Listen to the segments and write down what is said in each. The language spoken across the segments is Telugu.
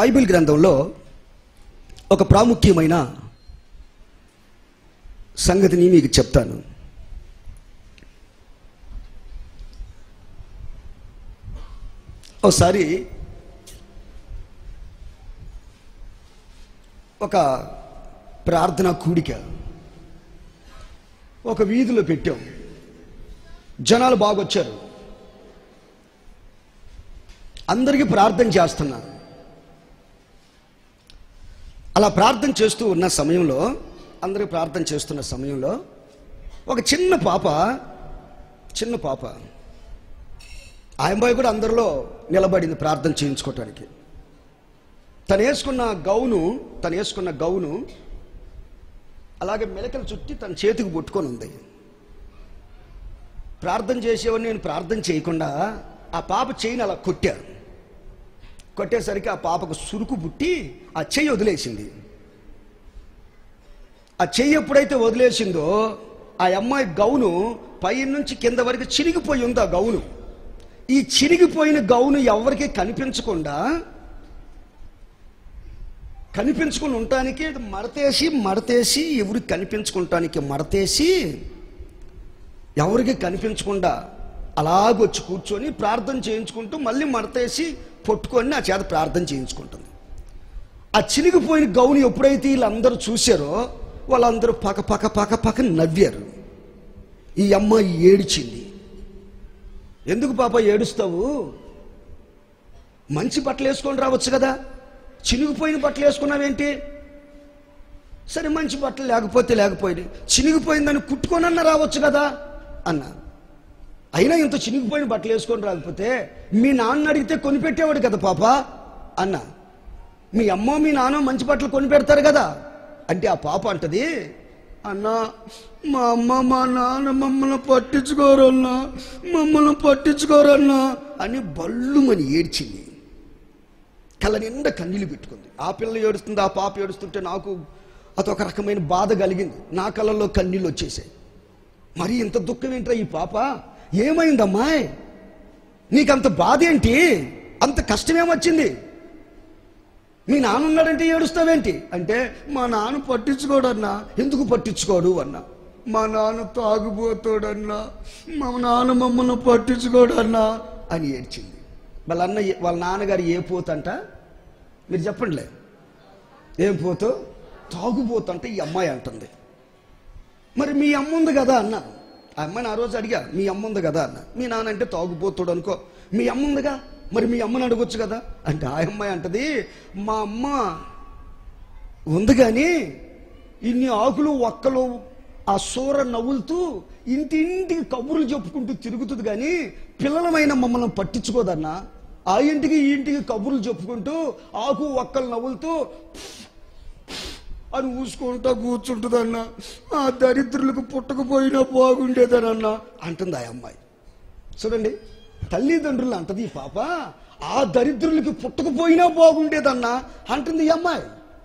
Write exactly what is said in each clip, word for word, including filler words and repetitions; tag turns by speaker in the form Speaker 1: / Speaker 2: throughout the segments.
Speaker 1: బైబిల్ గ్రంథంలో ఒక ప్రాముఖ్యమైన సంగతిని మీకు చెప్తాను. ఒకసారి ఒక ప్రార్థనా కూడిక ఒక వీధిలో పెట్టాం. జనాలు బాగొచ్చారు. అందరికీ ప్రార్థన చేస్తున్నారు. అలా ప్రార్థన చేస్తూ ఉన్న సమయంలో అందరికీ ప్రార్థన చేస్తున్న సమయంలో ఒక చిన్న పాప చిన్న పాప ఆ అమ్మాయి కూడా అందరిలో నిలబడింది ప్రార్థన చేయించుకోవటానికి. తను వేసుకున్న గౌను తను వేసుకున్న గౌను అలాగే మెలకలు చుట్టి తన చేతికి పట్టుకొని ఉంది. ప్రార్థన చేసేవాడిని నేను ప్రార్థన చేయకుండా ఆ పాప చెయ్యిని అలా కొట్టారు. కొట్టేసరికి ఆ పాపకు సురుకు పుట్టి ఆ చెయ్యి వదిలేసింది. ఆ చెయ్యి ఎప్పుడైతే వదిలేసిందో ఆ అమ్మాయి గౌను పై నుంచి కింద వరకు చిరిగిపోయి ఉంది. ఆ గౌను ఈ చిరిగిపోయిన గౌను ఎవరికి కనిపించకుండా కనిపించుకుని ఉండటానికి మడతేసి మడతేసి ఎవరికి కనిపించుకుంటానికి మడతేసి ఎవరికి కనిపించకుండా అలాగొచ్చి కూర్చొని ప్రార్థన చేయించుకుంటూ మళ్ళీ మడతేసి పట్టుకొని నా చేత ప్రార్థన చేయించుకుంటుంది. ఆ చినిగిపోయిన గౌను ఎప్పుడైతే వీళ్ళందరూ చూశారో వాళ్ళందరూ పక్క పక్క పక్క పక్క నవ్వారు. ఈ అమ్మాయి ఏడిచింది. ఎందుకు పాప ఏడుస్తావు? మంచి బట్టలు వేసుకొని రావచ్చు కదా, చినిగిపోయిన బట్టలు వేసుకున్నావేంటి? సరే మంచి బట్టలు లేకపోతే లేకపోయింది, చినిగిపోయిందని కుట్టుకొనన్నా రావచ్చు కదా అన్నా. అయినా ఇంత చినిగిపోయిన బట్టలు వేసుకొని రాకపోతే మీ నాన్న అడిగితే కొనిపెట్టేవాడు కదా పాప అన్నా. మీ అమ్మ మీ నాన్న మంచి బట్టలు కొనిపెడతారు కదా అంటే ఆ పాప అంటది, అన్నా మా అమ్మ మా నాన్న మమ్మల్ని పట్టించుకోరన్నా మమ్మల్ని పట్టించుకోరన్నా అని బల్లుమని ఏడ్చింది. కళ్ళ నిండా కన్నీళ్ళు పెట్టుకుంది. ఆ పిల్ల ఏడుస్తుంది, ఆ పాప ఏడుస్తుంటే నాకు అదొక రకమైన బాధ కలిగింది. నా కళ్ళల్లో కన్నీళ్ళు వచ్చేసాయి. మరి ఇంత దుఃఖం ఏంట్రా ఈ పాప? ఏమైందమ్మాయి? నీకంత బాధ ఏంటి? అంత కష్టమేమొచ్చింది? మీ నాన్న ఉన్నాడంటే ఏడుస్తావేంటి అంటే మా నాన్న పట్టించుకోడన్నా. ఎందుకు పట్టించుకోడు అన్నా. మా నాన్న తాగుబోతాడన్నా, మా నాన్న మమ్మల్ని పట్టించుకోడన్నా అని ఏడ్చింది. వాళ్ళ అన్న వాళ్ళ నాన్నగారు ఏ పోతంట మీరు చెప్పండిలే. ఏం పోతూ? తాగుబోతంటే ఈ అమ్మాయి అంటుంది. మరి మీ అమ్మ ఉంది కదా అన్న. ఆ అమ్మాయిని ఆ రోజు అడిగా, మీ అమ్మ ఉంది కదా అన్న. మీ నాన్న అంటే తాగుబోతాడు అనుకో, మీ అమ్మ ఉందిగా మరి మీ అమ్మని అడగొచ్చు కదా అంటే ఆ అమ్మాయి అంటది, మా అమ్మ ఉంది కానీ ఇన్ని ఆకులు ఒక్కలు ఆ సూర నవ్వులుతూ ఇంటింటికి కబుర్లు చెప్పుకుంటూ తిరుగుతుంది కానీ పిల్లలమైన మమ్మల్ని పట్టించుకోదన్నా. ఆ ఇంటికి ఈ ఇంటికి కబుర్లు చెప్పుకుంటూ ఆకు ఒక్కలు నవ్వులుతూ అని ఊసుకుంటా కూర్చుంటుందన్నా. ఆ దరిద్రులకు పుట్టకపోయినా బాగుండేదనన్నా అంటుంది ఆ అమ్మాయి. చూడండి, తల్లిదండ్రులు అంటది ఈ పాప, ఆ దరిద్రులకి పుట్టకపోయినా బాగుండేదన్నా అంటుంది ఈ అమ్మాయి.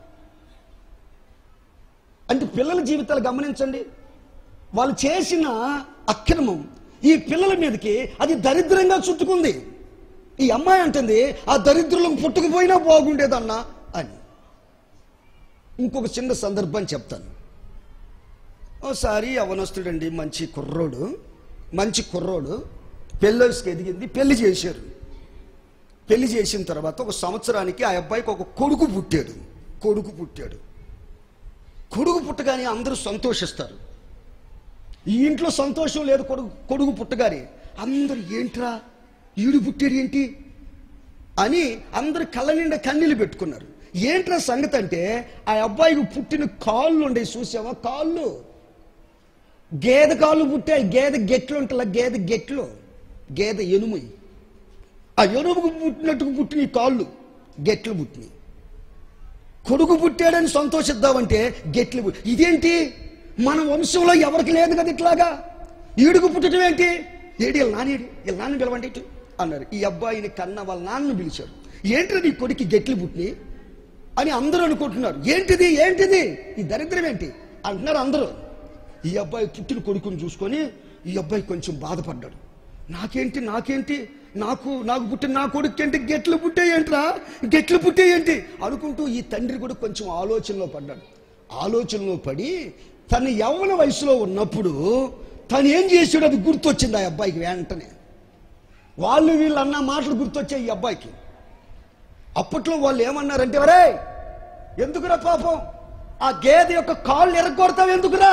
Speaker 1: అంటే పిల్లల జీవితాలు గమనించండి. వాళ్ళు చేసిన అక్రమం ఈ పిల్లల మీదకి అది దరిద్రంగా చుట్టుకుంది. ఈ అమ్మాయి అంటుంది ఆ దరిద్రులకు పుట్టకపోయినా బాగుండేదన్నా అని. ఇంకొక చిన్న సందర్భం చెప్తాను. ఓసారి యవనస్తుడండి, మంచి కుర్రోడు మంచి కుర్రోడు పెళ్ళొసుకు ఎదిగింది. పెళ్లి చేశారు. పెళ్లి చేసిన తర్వాత ఒక సంవత్సరానికి ఆ అబ్బాయికి ఒక కొడుకు పుట్టాడు. కొడుకు పుట్టాడు కొడుకు పుట్టగానే అందరూ సంతోషిస్తారు. ఈ ఇంట్లో సంతోషం లేదు. కొడుకు కొడుకు పుట్టగానే అందరూ ఏంట్రా ఈడు పుట్టాడు ఏంటి అని అందరు కళ్ళ నిండా కన్నీళ్ళు పెట్టుకున్నారు. ఏంట్రా సంగతి అంటే ఆ అబ్బాయికి పుట్టిన కాళ్ళు ఉండే చూసావా? కాళ్ళు గేదె కాళ్ళు పుట్టాయి. గేదె గెట్లు ఉంటాయి. గేదె గెట్లు గేదె ఎనుము. ఆ ఎనుముకు పుట్టినట్టుకు పుట్టిన కాళ్ళు గెట్లు పుట్టినాయి. కొడుకు పుట్టాడని సంతోషిద్దామంటే గెట్లు పుట్టి. ఇదేంటి మన వంశంలో ఎవరికి లేదు కదా ఇట్లాగా, ఈడుకు పుట్టడం ఏంటి? ఏడి వీళ్ళ నానేడి వీళ్ళ నాన్న పిలవండి ఇటు అన్నారు. ఈ అబ్బాయిని కన్న వాళ్ళ నాన్నను పిలిచారు. ఏంటి నీ కొడుకు గెట్లు పుట్టినాయి అని అందరూ అనుకుంటున్నారు. ఏంటిది ఏంటిది ఈ దరిద్రం ఏంటి అంటున్నారు అందరూ. ఈ అబ్బాయి పుట్టిన కొడుకుని చూసుకొని ఈ అబ్బాయి కొంచెం బాధపడ్డాడు. నాకేంటి నాకేంటి నాకు నాకు పుట్టిన నా కొడుకు ఏంటి గెట్లు పుట్టేయంట్రా, గెట్లు పుట్టేయంటి అనుకుంటూ ఈ తండ్రి కూడా కొంచెం ఆలోచనలో పడ్డాడు. ఆలోచనలో పడి తను యవ్వన వయసులో ఉన్నప్పుడు తను ఏం చేసాడు అది గుర్తొచ్చింది ఆ అబ్బాయికి. వెంటనే వాళ్ళు వీళ్ళు అన్న మాటలు గుర్తొచ్చాయి ఈ అబ్బాయికి. అప్పట్లో వాళ్ళు ఏమన్నారంటే, ఒరే ఎందుకురా పాపం ఆ గేదె యొక్క కాళ్ళు ఎరగొడతావు ఎందుకురా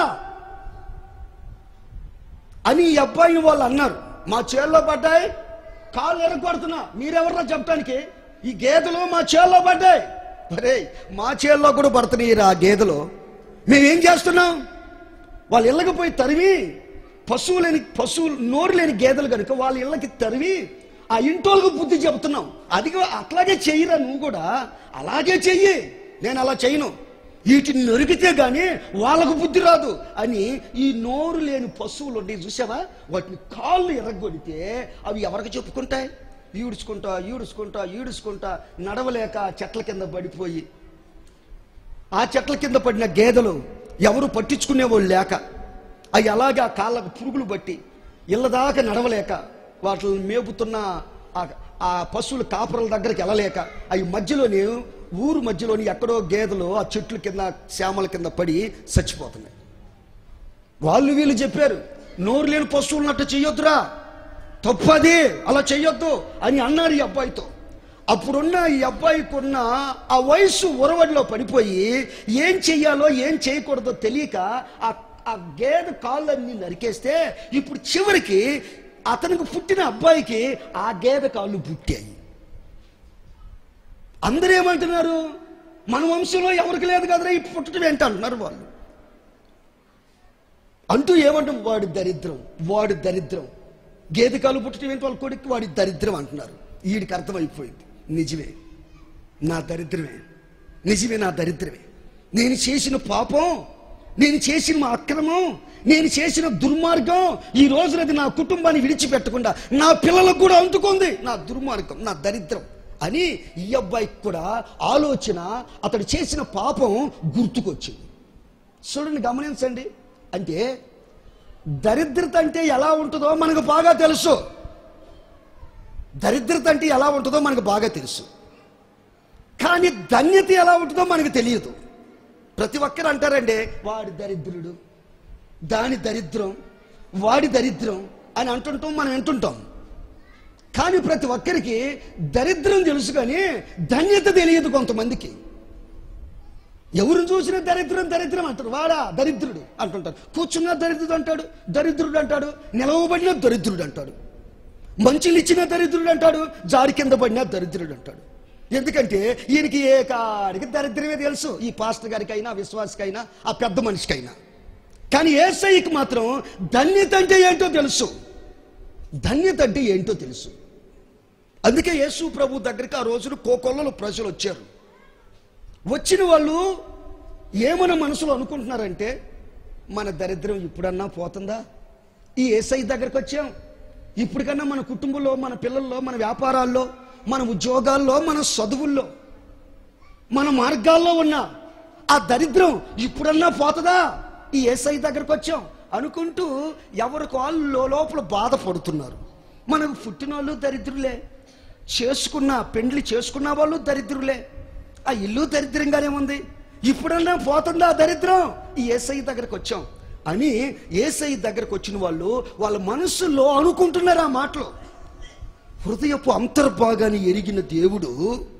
Speaker 1: అని ఈ అబ్బాయిని వాళ్ళు అన్నారు. మా చేల్లో పడ్డాయి, కాళ్ళు ఎరగొడుతున్నా, మీరెవర్రా చెప్పడానికి? ఈ గేదెలు మా చేల్లో పడ్డాయి. ఒరే మా చేల్లో కూడా పడుతున్నాయి ఆ గేదెలు, మేమేం చేస్తున్నాం? వాళ్ళ ఇళ్ళకి పోయి తరివి, పశువు లేని పశువులు నోరు లేని గేదెలు కనుక వాళ్ళ ఇళ్ళకి తరివి ఆ ఇంటోళ్ళకు బుద్ధి చెబుతున్నాం. అది అట్లాగే చెయ్యిరా నువ్వు కూడా, అలాగే చెయ్యి, నేను అలా చేయను, వీటిని నరికితే గాని వాళ్ళకు బుద్ధి రాదు అని ఈ నోరు లేని పశువులు ఉంటాయి చూసావా, వాటిని కాళ్ళు ఎర్రగొడితే అవి ఎవరికి చెప్పుకుంటాయి? ఈడుచుకుంటా ఈడుచుకుంటా ఈడుచుకుంటా నడవలేక చెట్ల కింద పడిపోయి, ఆ చెట్ల కింద పడిన గేదెలు ఎవరు పట్టించుకునేవాళ్ళు లేక అవి అలాగే ఆ కాళ్ళకు పురుగులు బట్టి ఇళ్ళ దాకా నడవలేక వాటిని మేపుతున్న ఆ పశువుల కాపురల దగ్గరికి వెళ్ళలేక అవి మధ్యలోని ఊరు మధ్యలోని ఎక్కడో గేదెలు ఆ చెట్ల కింద శ్యామల కింద పడి చచ్చిపోతున్నాయి. వాళ్ళు వీళ్ళు చెప్పారు, నోరు లేని పశువులన్నట్టు చెయ్యొద్దురా, తప్పది, అలా చెయ్యొద్దు అని అన్నారు ఈ అబ్బాయితో. అప్పుడున్న ఈ అబ్బాయికి ఉన్న ఆ వయసు ఉరవడిలో పడిపోయి ఏం చెయ్యాలో ఏం చేయకూడదో తెలియక ఆ ఆ గేదె కాళ్ళన్నీ నరికేస్తే ఇప్పుడు చివరికి అతనికి పుట్టిన అబ్బాయికి ఆ గేదె కాళ్ళు పుట్టాయి. అందరూ ఏమంటున్నారు? మన వంశంలో ఎవరికి లేదు కదరా ఈ పుట్టడం ఏంటి అంటున్నారు వాళ్ళు. అంటూ ఏమంటాం? వాడి దరిద్రం, వాడి దరిద్రం, గేదె కాళ్ళు పుట్టడం ఏంటి వాళ్ళ కొడుకు, వాడి దరిద్రం అంటున్నారు. వీడికి అర్థమైపోయింది, నిజమే నా దరిద్రమే, నిజమే నా దరిద్రమే, నేను చేసిన పాపం, నేను చేసిన మా అక్రమం, నేను చేసిన దుర్మార్గం ఈ రోజునది నా కుటుంబాన్ని విడిచిపెట్టకుండా నా పిల్లలకు కూడా అంటుకుంది, నా దుర్మార్గం, నా దరిద్రం అని ఈ అబ్బాయికి కూడా ఆలోచన, అతడు చేసిన పాపం గుర్తుకొచ్చింది. చూడండి, గమనించండి. అంటే దరిద్రత అంటే ఎలా ఉంటుందో మనకు బాగా తెలుసు, దరిద్రత అంటే ఎలా ఉంటుందో మనకు బాగా తెలుసు, కానీ ధన్యత ఎలా ఉంటుందో మనకు తెలియదు. ప్రతి ఒక్కరు అంటారండి, వాడి దరిద్రుడు, దాని దరిద్రం, వాడి దరిద్రం అని అంటుంటాం, మనం వింటుంటాం. కానీ ప్రతి ఒక్కరికి దరిద్రం తెలుసు కానీ ధన్యత తెలియదు కొంతమందికి. ఎవరిని చూసినా దరిద్రం దరిద్రం అంటారు, వాడా దరిద్రుడు అంటుంటారు. కూర్చున్నా దరిద్రుడు అంటాడు, దరిద్రుడు అంటాడు, నిలవబడినా దరిద్రుడు అంటాడు, మంచిలు ఇచ్చినా దరిద్రుడు అంటాడు, జారి కింద పడినా దరిద్రుడు అంటాడు. ఎందుకంటే ఈయనకి ఏ కాడికి దరిద్రమే తెలుసు, ఈ పాస్టర్ గారికైనా విశ్వాసకైనా ఆ పెద్ద మనిషికైనా. కానీ యేసయ్యకి మాత్రం ధన్యత అంటే ఏంటో తెలుసు, ధన్యత అంటే ఏంటో తెలుసు. అందుకే యేసు ప్రభు దగ్గరికి ఆ రోజున కోకొల్లలో ప్రజలు వచ్చారు. వచ్చిన వాళ్ళు ఏమన్నా మనసులో అనుకుంటున్నారంటే, మన దరిద్రం ఇప్పుడన్నా పోతుందా, ఈ యేసయ్య దగ్గరికి వచ్చాం, ఇప్పటికన్నా మన కుటుంబంలో, మన పిల్లల్లో, మన వ్యాపారాల్లో, మన ఉద్యోగాల్లో, మన చదువుల్లో, మన మార్గాల్లో ఉన్న ఆ దరిద్రం ఇప్పుడన్నా పోతుందా, ఈ యేసయ్య దగ్గరకు వచ్చాం అనుకుంటూ ఎవరికి వాళ్ళు లోపల బాధపడుతున్నారు. మనకు పుట్టిన వాళ్ళు దరిద్రులే, చేసుకున్న పెండ్లి చేసుకున్న వాళ్ళు దరిద్రులే, ఆ ఇల్లు దరిద్రంగానే ఉంది, ఇప్పుడన్నా పోతుందా దరిద్రం, ఈ యేసయ్య దగ్గరకు వచ్చాం అని యేసయ్య దగ్గరకు వచ్చిన వాళ్ళు వాళ్ళ మనసులో అనుకుంటున్నారు ఆ మాటలు. హృదయపు అంతర్భాగాన్ని ఎరిగిన దేవుడు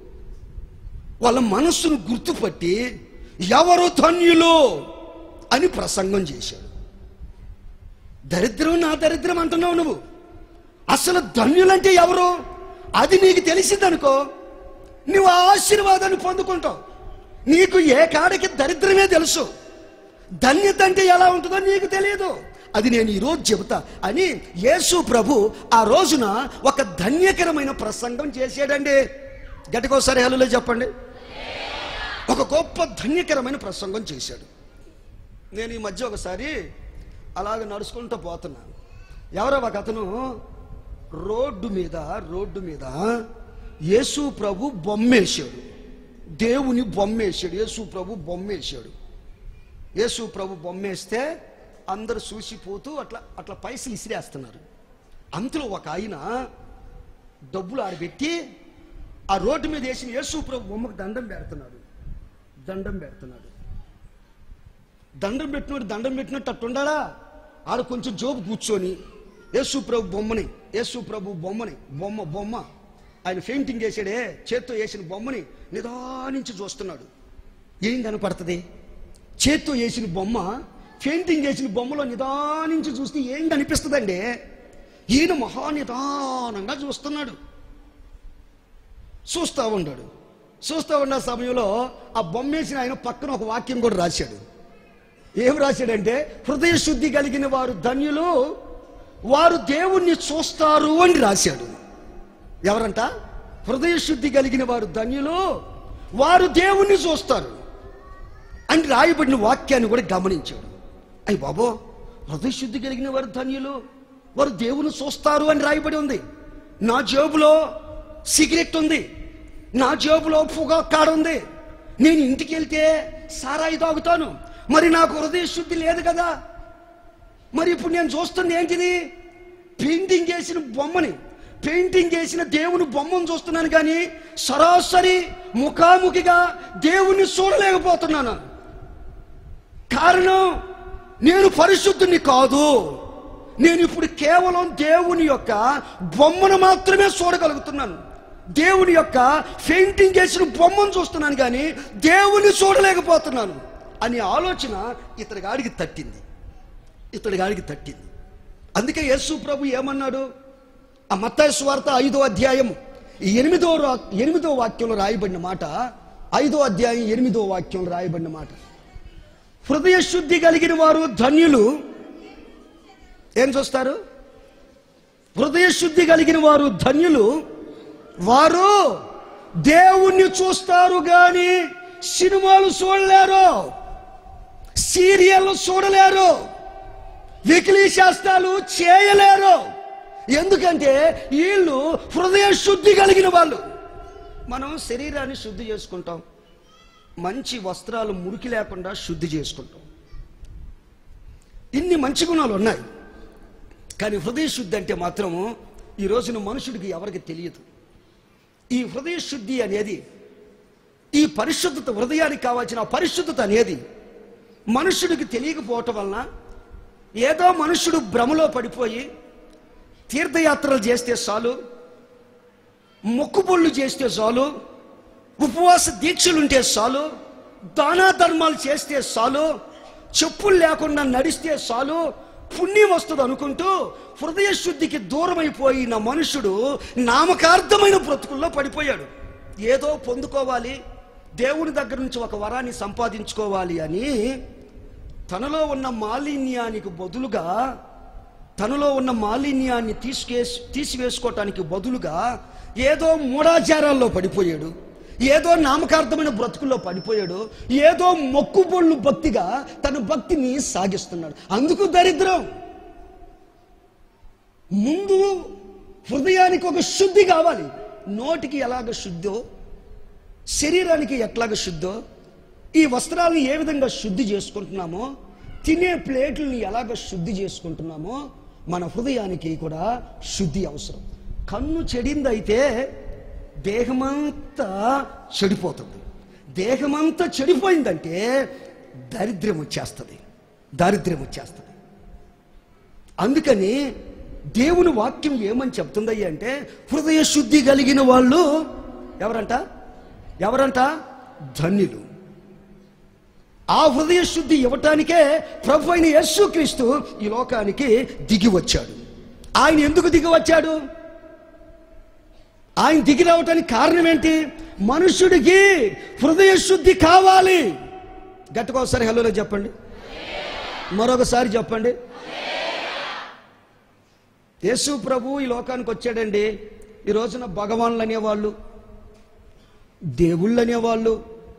Speaker 1: వాళ్ళ మనస్సును గుర్తుపట్టి ఎవరు ధన్యులు అని ప్రసంగం చేశాడు. దరిద్రం నా దరిద్రం అంటున్నావు నువ్వు, అసలు ధన్యులంటే ఎవరు అది నీకు తెలిసిందనుకో, నువ్వు ఆశీర్వాదాన్ని పొందుకుంటావు. నీకు ఏ కాడికి దరిద్రమే తెలుసు, ధన్యత అంటే ఎలా ఉంటుందో నీకు తెలియదు, అది నేను ఈరోజు చెబుతా అని యేసు ప్రభు ఆ రోజున ఒక ధన్యకరమైన ప్రసంగం చేశాడండి. గట్టికోసారి హల్లెలూయా చెప్పండి. ఒక గొప్ప ధన్యకరమైన ప్రసంగం చేశాడు. నేను ఈ మధ్య ఒకసారి అలాగ నడుచుకుంటూ పోతున్నాను, ఎవరో ఒక అతను రోడ్డు మీద రోడ్డు మీద యేసు ప్రభు బొమ్మేశాడు, దేవుని బొమ్మేశాడు, యేసు ప్రభు బొమ్మేశాడు. యేసు ప్రభు బొమ్మేస్తే అందరు చూసిపోతూ అట్లా అట్లా పైసలు ఇసిరేస్తున్నారు. అంతలో ఒక ఆయన డబ్బులు ఆడబెట్టి ఆ రోడ్డు మీద వేసిన యేసు ప్రభు బొమ్మకు దండం పెడుతున్నాడు దండం పెడుతున్నాడు దండం పెట్టినోడు దండం పెట్టినట్టు అట్టుండాలా? ఆడ కొంచెం జోబు కూర్చొని యేసు ప్రభు బొమ్మని యేసు ప్రభు బొమ్మని బొమ్మ బొమ్మ ఆయన పెయింటింగ్ వేసాడే చేత్తో వేసిన బొమ్మని నిదానించి చూస్తున్నాడు. ఏం కనపడుతుంది? చేత్తో వేసిన బొమ్మ పెయింటింగ్ వేసిన బొమ్మలో నిదానించి చూస్తే ఏం కనిపిస్తుందండి? ఈయన మహానిదానంగా చూస్తున్నాడు. చూస్తూ ఉన్నాడు. చూస్తూ ఉన్న సమయంలో ఆ బొమ్మ వేసిన ఆయన పక్కన ఒక వాక్యం కూడా రాశాడు. ఏం రాశాడంటే, హృదయ శుద్ధి కలిగిన వారు ధన్యులు, వారు దేవుణ్ణి చూస్తారు అని రాశాడు. ఎవరంట? హృదయ శుద్ధి కలిగిన వారు ధన్యులు, వారు దేవుణ్ణి చూస్తారు అని రాయబడిన వాక్యాన్ని కూడా గమనించాడు. అయ్యి బాబో, హృదయ శుద్ధి కలిగిన వారు ధన్యులు, వారు దేవుని చూస్తారు అని రాయబడి ఉంది. నా జేబులో సిగరెట్ ఉంది, నా జేబులో పొగా కాడ ఉంది, నేను ఇంటికి వెళ్తే సారాయి తాగుతాను, మరి నాకు హృదయ శుద్ధి లేదు కదా. మరి ఇప్పుడు నేను చూస్తుంది ఏంటిది? పెయింటింగ్ వేసిన బొమ్మని, పెయింటింగ్ వేసిన దేవుని బొమ్మను చూస్తున్నాను, కానీ సరాసరి ముఖాముఖిగా దేవుణ్ణి చూడలేకపోతున్నాను. కారణం, నేను పరిశుద్ధుని కాదు. నేను ఇప్పుడు కేవలం దేవుని యొక్క బొమ్మను మాత్రమే చూడగలుగుతున్నాను. దేవుని యొక్క పెయింటింగ్ వేసిన బొమ్మను చూస్తున్నాను, కానీ దేవుని చూడలేకపోతున్నాను అనే ఆలోచన ఇతడి గాడికి తట్టింది ఇతడి గాడికి తట్టింది అందుకే యేసు ప్రభు ఏమన్నాడు? ఆ మత్తయి సువార్త ఐదో అధ్యాయం ఎనిమిదో ఎనిమిదో వాక్యంలో రాయబడిన మాట, ఐదో అధ్యాయం ఎనిమిదో వాక్యంలో రాయబడిన మాట, హృదయ శుద్ధి కలిగిన వారు ధన్యులు. ఏం చూస్తారు? హృదయ శుద్ధి కలిగిన వారు ధన్యులు, వారు దేవుణ్ణి చూస్తారు గాని సినిమాలు చూడలేరు, సీరియల్ చూడలేరు, వెకిలీ శాస్త్రాలు చేయలేరు. ఎందుకంటే వీళ్ళు హృదయ శుద్ధి కలిగిన వాళ్ళు. మనం శరీరాన్ని శుద్ధి చేసుకుంటాం, మంచి వస్త్రాలు మురికి లేకుండా శుద్ధి చేసుకుంటాం, ఇన్ని మంచి గుణాలు ఉన్నాయి. కానీ హృదయ శుద్ధి అంటే మాత్రము ఈ రోజున మనుషుడికి ఎవరికి తెలియదు. ఈ హృదయ శుద్ధి అనేది, ఈ పరిశుద్ధత, హృదయానికి కావాల్సిన పరిశుద్ధత అనేది మనుషుడికి తెలియకపోవటం వలన ఏదో మనుషుడు భ్రమలో పడిపోయి తీర్థయాత్రలు చేస్తే చాలు, మొక్కుబొళ్ళు చేస్తే చాలు, ఉపవాస దీక్షలుంటే చాలు, దానా ధర్మాలు చేస్తే చాలు, చెప్పులు లేకుండా నడిస్తే చాలు, పుణ్యం వస్తుంది అనుకుంటూ హృదయ శుద్ధికి దూరమైపోయిన మనుషుడు నామకార్థమైన బ్రతుకుల్లో పడిపోయాడు. ఏదో పొందుకోవాలి, దేవుని దగ్గర నుంచి ఒక వరాన్ని సంపాదించుకోవాలి అని తనలో ఉన్న మాలిన్యానికి బదులుగా, తనలో ఉన్న మాలిన్యాన్ని తీసుకే తీసివేసుకోవటానికి బదులుగా ఏదో మూఢాచారాల్లో పడిపోయాడు, ఏదో నామకార్థమైన బ్రతుకుల్లో పడిపోయాడు, ఏదో మొక్కుబొళ్ళు భక్తిగా తన భక్తిని సాగిస్తున్నాడు. అందుకు దరిద్రం. ముందు హృదయానికి ఒక శుద్ధి కావాలి. నోటికి ఎలాగ శుద్ధో, శరీరానికి ఎట్లాగ శుద్ధో, ఈ వస్త్రాలను ఏ విధంగా శుద్ధి చేసుకుంటున్నామో, తినే ప్లేట్లని ఎలాగ శుద్ధి చేసుకుంటున్నామో, మన హృదయానికి కూడా శుద్ధి అవసరం. కన్ను చెడిందైతే దేహమంతా చెడిపోతుంది. దేహమంతా చెడిపోయిందంటే దారిద్ర్యం వచ్చేస్తుంది, దారిద్ర్యం వచ్చేస్తుంది. అందుకని దేవుని వాక్యం ఏమని చెప్తుందయ్య అంటే, హృదయ శుద్ధి కలిగిన వాళ్ళు ఎవరంట? ఎవరంట? ధన్యులు. ఆ హృదయ శుద్ధి ఇవ్వటానికే ప్రభు అయిన యేసుక్రీస్తు ఈ లోకానికి దిగి వచ్చాడు. ఆయన ఎందుకు దిగి వచ్చాడు? ఆయన దిగి రావటానికి కారణం ఏంటి? మనుషుడికి హృదయ శుద్ధి కావాలి. గట్టిగా ఒకసారి హలోలో చెప్పండి, మరొకసారి చెప్పండి. యేసు ప్రభు ఈ లోకానికి వచ్చాడండి. ఈ రోజున భగవాన్లు అనేవాళ్ళు, దేవుళ్ళు అనేవాళ్ళు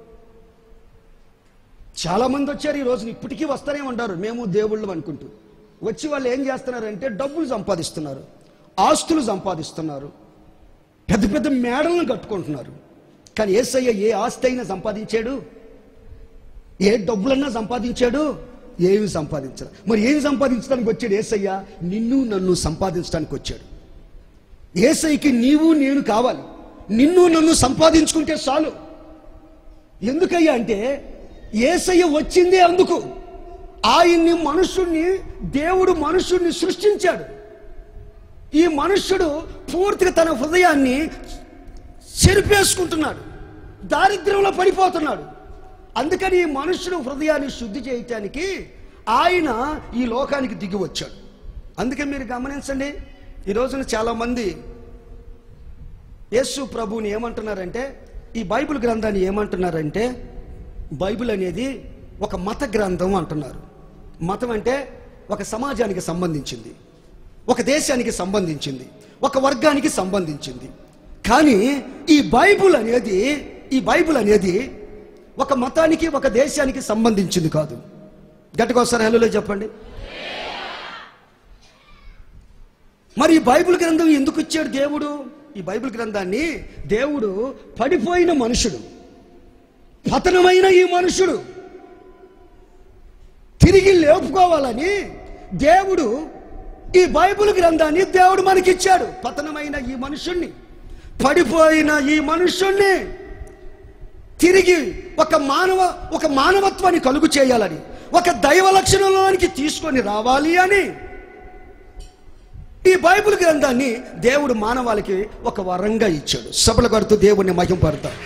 Speaker 1: చాలామంది వచ్చారు. ఈ రోజున ఇప్పటికీ వస్తూనే ఉంటారు, మేము దేవుళ్ళు అనుకుంటూ. వచ్చి వాళ్ళు ఏం చేస్తున్నారంటే డబ్బులు సంపాదిస్తున్నారు, ఆస్తులు సంపాదిస్తున్నారు, పెద్ద పెద్ద మేడలను కట్టుకుంటున్నారు. కానీ యేసయ్య ఏ ఆస్తి అయినా సంపాదించాడు? ఏ డబ్బులన్నా సంపాదించాడు? ఏమి సంపాదించాలి. మరి ఏమి సంపాదించడానికి వచ్చాడు యేసయ్య? నిన్ను నన్ను సంపాదించడానికి వచ్చాడు. యేసయ్యకి నీవు నేను కావాలి. నిన్ను నన్ను సంపాదించుకుంటే చాలు. ఎందుకయ్యా అంటే యేసయ్య వచ్చిందే అందుకు. ఆయన్ని మనుషుణ్ణి దేవుడు మనుషుణ్ణి సృష్టించాడు. ఈ మనుష్యుడు పూర్తిగా తన హృదయాన్ని చెరిపేసుకుంటున్నాడు, దారిద్ర్యంలో పడిపోతున్నాడు. అందుకని ఈ మనుష్యుడు హృదయాన్ని శుద్ధి చేయటానికి ఆయన ఈ లోకానికి దిగి వచ్చాడు. అందుకే మీరు గమనించండి, ఈ రోజున చాలామంది యేసు ప్రభువుని ఏమంటున్నారంటే, ఈ బైబిల్ గ్రంథాన్ని ఏమంటున్నారంటే, బైబిల్ అనేది ఒక మత గ్రంథం అంటున్నారు. మతం అంటే ఒక సమాజానికి సంబంధించింది, ఒక దేశానికి సంబంధించింది, ఒక వర్గానికి సంబంధించింది. కానీ ఈ బైబిల్ అనేది ఈ బైబిల్ అనేది ఒక మతానికి ఒక దేశానికి సంబంధించింది కాదు. గట్టిగా ఒకసారి హల్లేలూయా చెప్పండి. మరి ఈ బైబిల్ గ్రంథం ఎందుకు ఇచ్చాడు దేవుడు? ఈ బైబిల్ గ్రంథాన్ని దేవుడు పడిపోయిన మనుషుడు, పతనమైన ఈ మనుషుడు తిరిగి లేపుకోవాలని దేవుడు ఈ బైబిల్ గ్రంథాన్ని దేవుడు మనకిచ్చాడు. పతనమైన ఈ మనుషుణ్ణి, పడిపోయిన ఈ మనుషుణ్ణి తిరిగి ఒక మానవ ఒక మానవత్వాన్ని కలుగు చేయాలని, ఒక దైవ లక్షణంలోనికి తీసుకొని రావాలి అని ఈ బైబిల్ గ్రంథాన్ని దేవుడు మానవాళికి ఒక వరంగా ఇచ్చాడు. సభలు కడుతూ దేవుణ్ణి మహింపడతారు.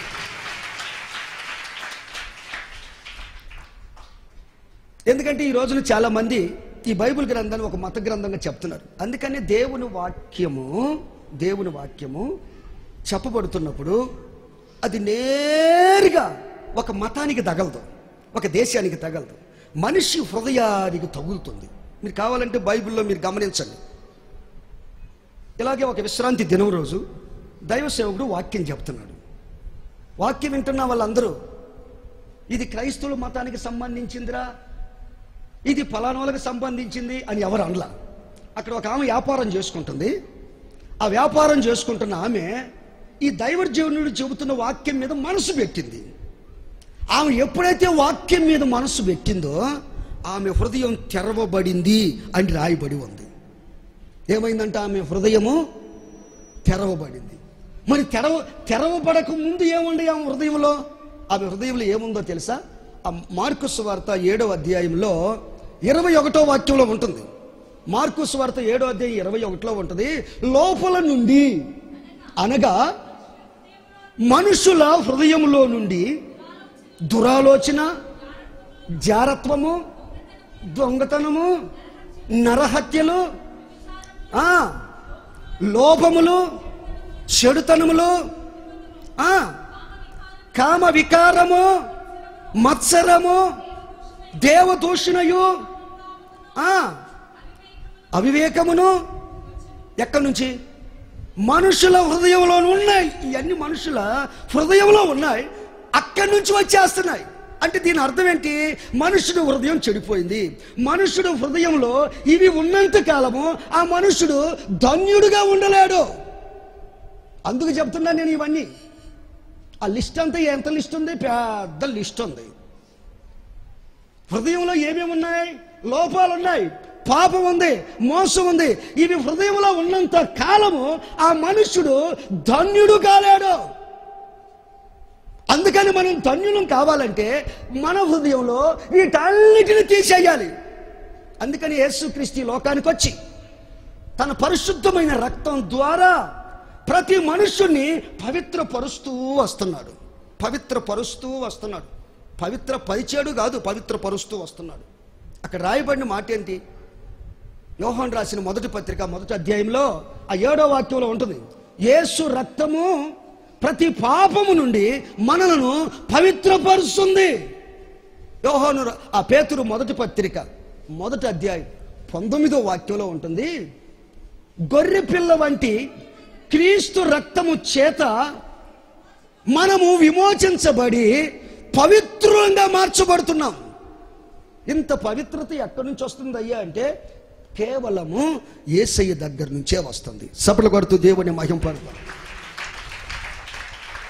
Speaker 1: ఎందుకంటే ఈ రోజున చాలా మంది ఈ బైబిల్ గ్రంథాన్ని ఒక మత గ్రంథంగా చెప్తున్నారు. అందుకని దేవుని వాక్యము దేవుని వాక్యము చెప్పబడుతున్నప్పుడు అది నేరుగా ఒక మతానికి తగలదు, ఒక దేశానికి తగలదు, మనిషి హృదయానికి తగులుతుంది. మీరు కావాలంటే బైబిల్లో మీరు గమనించండి. ఇలాగే ఒక విశ్రాంతి దినం రోజు దైవ సేవకుడు వాక్యం చెప్తున్నాడు. వాక్యం వింటున్న వాళ్ళందరూ ఇది క్రైస్తవుల మతానికి సంబంధించిందిరా, ఇది ఫలానాలకు సంబంధించింది అని ఎవరు అనలా. అక్కడ ఒక ఆమె వ్యాపారం చేసుకుంటుంది. ఆ వ్యాపారం చేసుకుంటున్న ఆమె ఈ దైవజనుడు చెబుతున్న వాక్యం మీద మనసు పెట్టింది. ఆమె ఎప్పుడైతే వాక్యం మీద మనసు పెట్టిందో ఆమె హృదయం తెరవబడింది అని రాయబడి ఉంది. ఏమైందంటే ఆమె హృదయము తెరవబడింది. మరి తెరవ తెరవబడక ముందు ఏముంది ఆమె హృదయంలో? ఆమె హృదయంలో ఏముందో తెలుసా? ఆ మార్కు సువార్త ఏడవ అధ్యాయంలో ఇరవై ఒకటో వాక్యంలో ఉంటుంది. మార్కు సువార్త ఏడో అధ్యాయం ఇరవై ఒకటిలో ఉంటుంది. లోపల నుండి అనగా మనుషుల హృదయంలో నుండి దురాలోచన, జారత్వము, దొంగతనము, నరహత్యలు, లోభములు, చెడుతనములు, కామ వికారము, మత్సరము, దేవదూషణయు, అవివేకమును ఎక్కడి నుంచి? మనుషుల హృదయంలో ఉన్నాయి. ఇవన్నీ మనుషుల హృదయంలో ఉన్నాయి, అక్కడి నుంచి వచ్చేస్తున్నాయి. అంటే దీని అర్థం ఏంటి? మనుషుడు హృదయం చెడిపోయింది. మనుషుడు హృదయంలో ఇవి ఉన్నంత కాలము ఆ మనుషుడు ధన్యుడుగా ఉండలేడు. అందుకు చెప్తున్నా నేను ఇవన్నీ. ఆ లిస్ట్ అంతా ఎంత లిస్ట్ ఉంది? పెద్ద లిస్ట్ ఉంది. హృదయంలో ఏమేమి ఉన్నాయి? లోపాలు ఉన్నాయి, పాపం ఉంది, మోసం ఉంది. ఇవి హృదయంలో ఉన్నంత కాలము ఆ మనుషుడు ధన్యుడు కాలేడు. అందుకని మనం ధన్యులం కావాలంటే మన హృదయంలో వీటన్నిటిని తీసేయాలి. అందుకని యేసుక్రీస్తు లోకానికి వచ్చి తన పరిశుద్ధమైన రక్తం ద్వారా ప్రతి మనుషుణ్ణి పవిత్రపరుస్తూ వస్తున్నాడు. పవిత్రపరుస్తూ వస్తున్నాడు. పవిత్ర పరిచేడు కాదు, పవిత్రపరుస్తూ వస్తున్నాడు. అక్కడ రాయబడిన మాట ఏంటి? యోహాను రాసిన మొదటి పత్రిక మొదటి అధ్యాయంలో ఆ ఏడో వాక్యంలో ఉంటుంది. యేసు రక్తము ప్రతి పాపము నుండి మనలను పవిత్రపరుస్తుంది. యోహాను ఆ పేతురు మొదటి పత్రిక మొదటి అధ్యాయం పంతొమ్మిదో వాక్యంలో ఉంటుంది. గొర్రె పిల్ల వంటి క్రీస్తు రక్తము చేత మనము విమోచించబడి పవిత్రంగా మార్చబడుతున్నాం. ఇంత పవిత్రత ఎక్కడి నుంచి వస్తుంది అయ్యా అంటే కేవలము యేసయ్య దగ్గర నుంచే వస్తుంది. సపలు కొడుతూ దేవుని మహింపడతాం.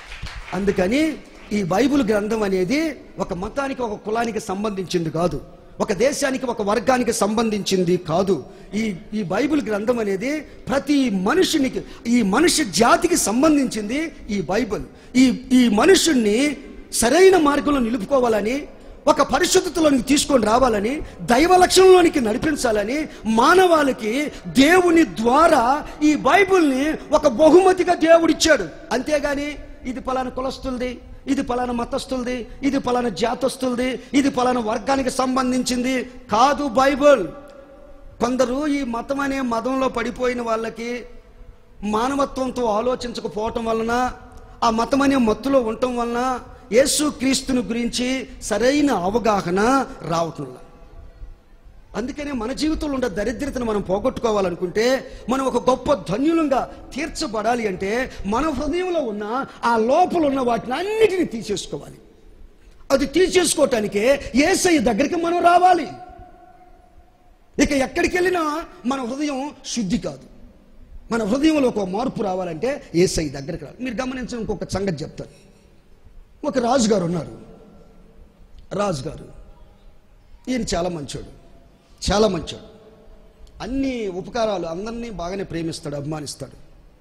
Speaker 1: అందుకని ఈ బైబిల్ గ్రంథం అనేది ఒక మతానికి ఒక కులానికి సంబంధించింది కాదు, ఒక దేశానికి ఒక వర్గానికి సంబంధించింది కాదు. ఈ ఈ బైబిల్ గ్రంథం అనేది ప్రతి మనుషునికి, ఈ మనిషి జాతికి సంబంధించింది ఈ బైబిల్. ఈ ఈ మనుషుణ్ణి సరైన మార్గంలో నిలుపుకోవాలని, ఒక పరిశుద్ధతలోనికి తీసుకొని రావాలని, దైవ లక్షణంలోనికి నడిపించాలని మానవాళికి దేవుని ద్వారా ఈ బైబిల్ని ఒక బహుమతిగా దేవుడిచ్చాడు. అంతేగాని ఇది పలానా కులస్తులది, ఇది పలానా మతస్థులది, ఇది పలానా జాతస్థులది, ఇది పలానా వర్గానికి సంబంధించింది కాదు బైబిల్. కొందరు ఈ మతం అనే మతంలో పడిపోయిన వాళ్ళకి మానవత్వంతో ఆలోచించకపోవటం వలన, ఆ మతం అనే మత్తులో ఉండటం వలన యేసు క్రీస్తుని గురించి సరైన అవగాహన రావటంలా. అందుకనే మన జీవితంలో ఉండే దరిద్రతను మనం పోగొట్టుకోవాలనుకుంటే, మనం ఒక గొప్ప ధన్యులంగా తీర్చబడాలి అంటే మన హృదయంలో ఉన్న ఆ లోపల ఉన్న వాటిని అన్నిటినీ తీసేసుకోవాలి. అది తీసేసుకోవటానికే యేసయ్య దగ్గరికి మనం రావాలి. ఇక ఎక్కడికి వెళ్ళినా మన హృదయం శుద్ధి కాదు. మన హృదయంలో ఒక మార్పు రావాలంటే యేసయ్య దగ్గరికి రావాలి. మీరు గమనించిన ఇంకొక సంగతి చెప్తాను. ఒక రాజుగారు ఉన్నారు. రాజుగారు ఈయన చాలా మంచోడు, చాలా మంచోడు. అన్ని ఉపకారాలు, అందరినీ బాగానే ప్రేమిస్తాడు, అభిమానిస్తాడు.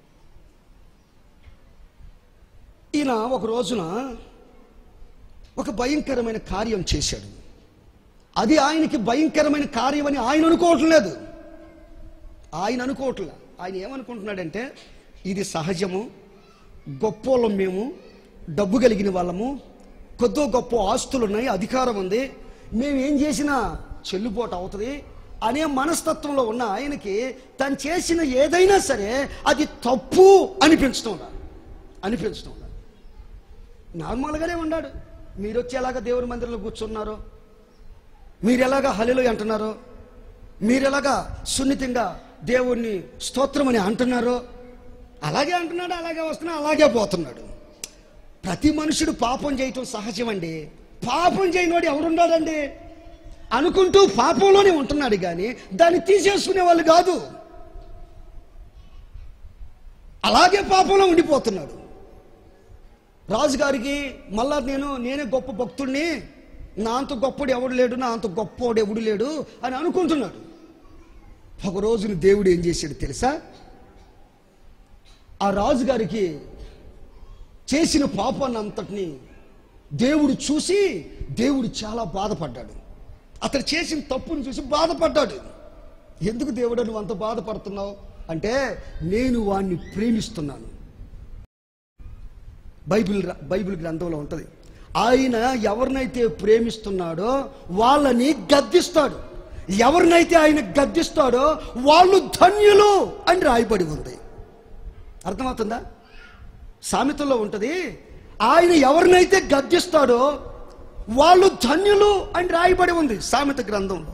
Speaker 1: ఈయన ఒక రోజున ఒక భయంకరమైన కార్యం చేశాడు. అది ఆయనకి భయంకరమైన కార్యం అని ఆయన అనుకోవటం లేదు. ఆయన అనుకోవట్లే. ఆయన ఏమనుకుంటున్నాడంటే, ఇది సహజము, గొప్పోళ్ళం మేము, డబ్బు కలిగిన వాళ్ళము, కొద్దో గొప్ప ఆస్తులు ఉన్నాయి, అధికారం ఉంది, మేము ఏం చేసినా చెల్లుబాటు అవుతుంది అనే మనస్తత్వంలో ఉన్న ఆయనకి తను చేసిన ఏదైనా సరే అది తప్పు అనిపించడం అనిపించడం నార్మల్గానే ఉన్నాడు. మీరు వచ్చి ఎలాగ దేవుని మందిరంలో కూర్చున్నారో, మీరు ఎలాగా హల్లెలూయా అంటున్నారో, మీరు ఎలాగా సున్నితంగా దేవుణ్ణి స్తోత్రం అని అంటున్నారో అలాగే అంటున్నాడు, అలాగే వస్తున్నాడు, అలాగే పోతున్నాడు. ప్రతి మనుషుడు పాపం చేయటం సహజం అండి. పాపం చేయనోడు ఎవరున్నాడండి? అనుకుంటూ పాపంలోనే ఉంటున్నాడు కానీ దాన్ని తీసేసుకునే వాళ్ళు కాదు. అలాగే పాపంలో ఉండిపోతున్నాడు. రాజుగారికి మళ్ళా నేను నేనే గొప్ప భక్తుడిని, నా అంత గొప్పడు ఎవడు లేడు, నా అంత గొప్పోడు ఎవడు లేడు అని అనుకుంటున్నాడు. ఒక రోజున దేవుడు ఏం చేశాడు తెలుసా? ఆ రాజుగారికి చేసిన పాపాన్ని అంతటిని దేవుడు చూసి, దేవుడు చాలా బాధపడ్డాడు. అతను చేసిన తప్పును చూసి బాధపడ్డాడు. ఎందుకు దేవుడు నువ్వు అంత బాధపడుతున్నావు అంటే, నేను వాణ్ణి ప్రేమిస్తున్నాను. బైబిల్ బైబిల్ గ్రంథంలో ఉంటుంది, ఆయన ఎవరినైతే ప్రేమిస్తున్నాడో వాళ్ళని గద్దిస్తాడు, ఎవరినైతే ఆయన గద్దిస్తాడో వాళ్ళు ధన్యులు అని రాయబడి ఉంది. అర్థమవుతుందా? సామెతల్లో ఉంటుంది, ఆయన ఎవరినైతే గద్దిస్తాడో వాళ్ళు ధన్యులు అని రాయబడి ఉంది సామెత గ్రంథంలో.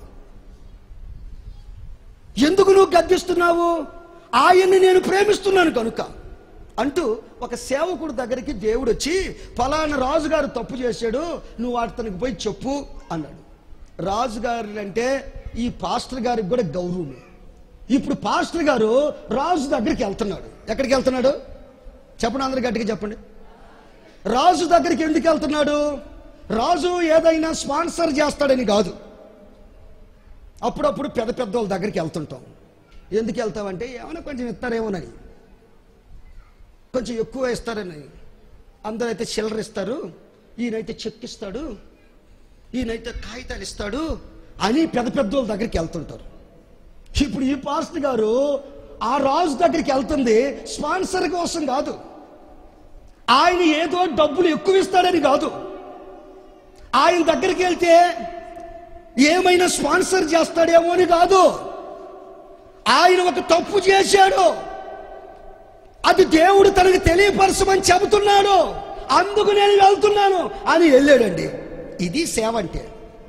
Speaker 1: ఎందుకు నువ్వు గద్దిస్తున్నావు? ఆయన్ని నేను ప్రేమిస్తున్నాను కనుక అంటూ ఒక సేవకుడు దగ్గరికి దేవుడు వచ్చి, ఫలానా రాజుగారు తప్పు చేశాడు, నువ్వు అతనికి పోయి చెప్పు అన్నాడు. రాజుగారు అంటే ఈ పాస్టర్ గారికి కూడా గౌరవమే. ఇప్పుడు పాస్టర్ గారు రాజు దగ్గరికి వెళ్తున్నాడు. ఎక్కడికి వెళ్తున్నాడు చెప్పండి, అందరు గట్టిగా చెప్పండి. రాజు దగ్గరికి ఎందుకు వెళ్తున్నాడు? రాజు ఏదైనా స్పాన్సర్ చేస్తాడని కాదు. అప్పుడప్పుడు పెద్ద పెద్ద వాళ్ళ దగ్గరికి వెళ్తుంటాం. ఎందుకు వెళ్తామంటే ఏమైనా కొంచెం ఇస్తారేమోనని, కొంచెం ఎక్కువ ఇస్తారని. అందరైతే చిల్లర ఇస్తారు, ఈయనైతే చెక్ ఇస్తాడు, ఈయనైతే కాగితాలు ఇస్తాడు అని పెద్ద పెద్ద వాళ్ళ దగ్గరికి వెళ్తుంటారు. ఇప్పుడు ఈ పాస్టర్ గారు ఆ రాజు దగ్గరికి వెళ్తుంది స్పాన్సర్ కోసం కాదు, ఆయన ఏదో డబ్బులు ఎక్కువ ఇస్తాడని కాదు. ఆయన దగ్గరికి వెళ్తే ఏమైనా స్పాన్సర్ చేస్తాడేమో అని కాదు. ఆయన ఒక తప్పు చేశాడు, అది దేవుడు తనకు తెలియపరచమని చెబుతున్నాడు, అందుకు నేను వెళ్తున్నాను అని వెళ్ళాడండి. ఇది సేవ అంటే.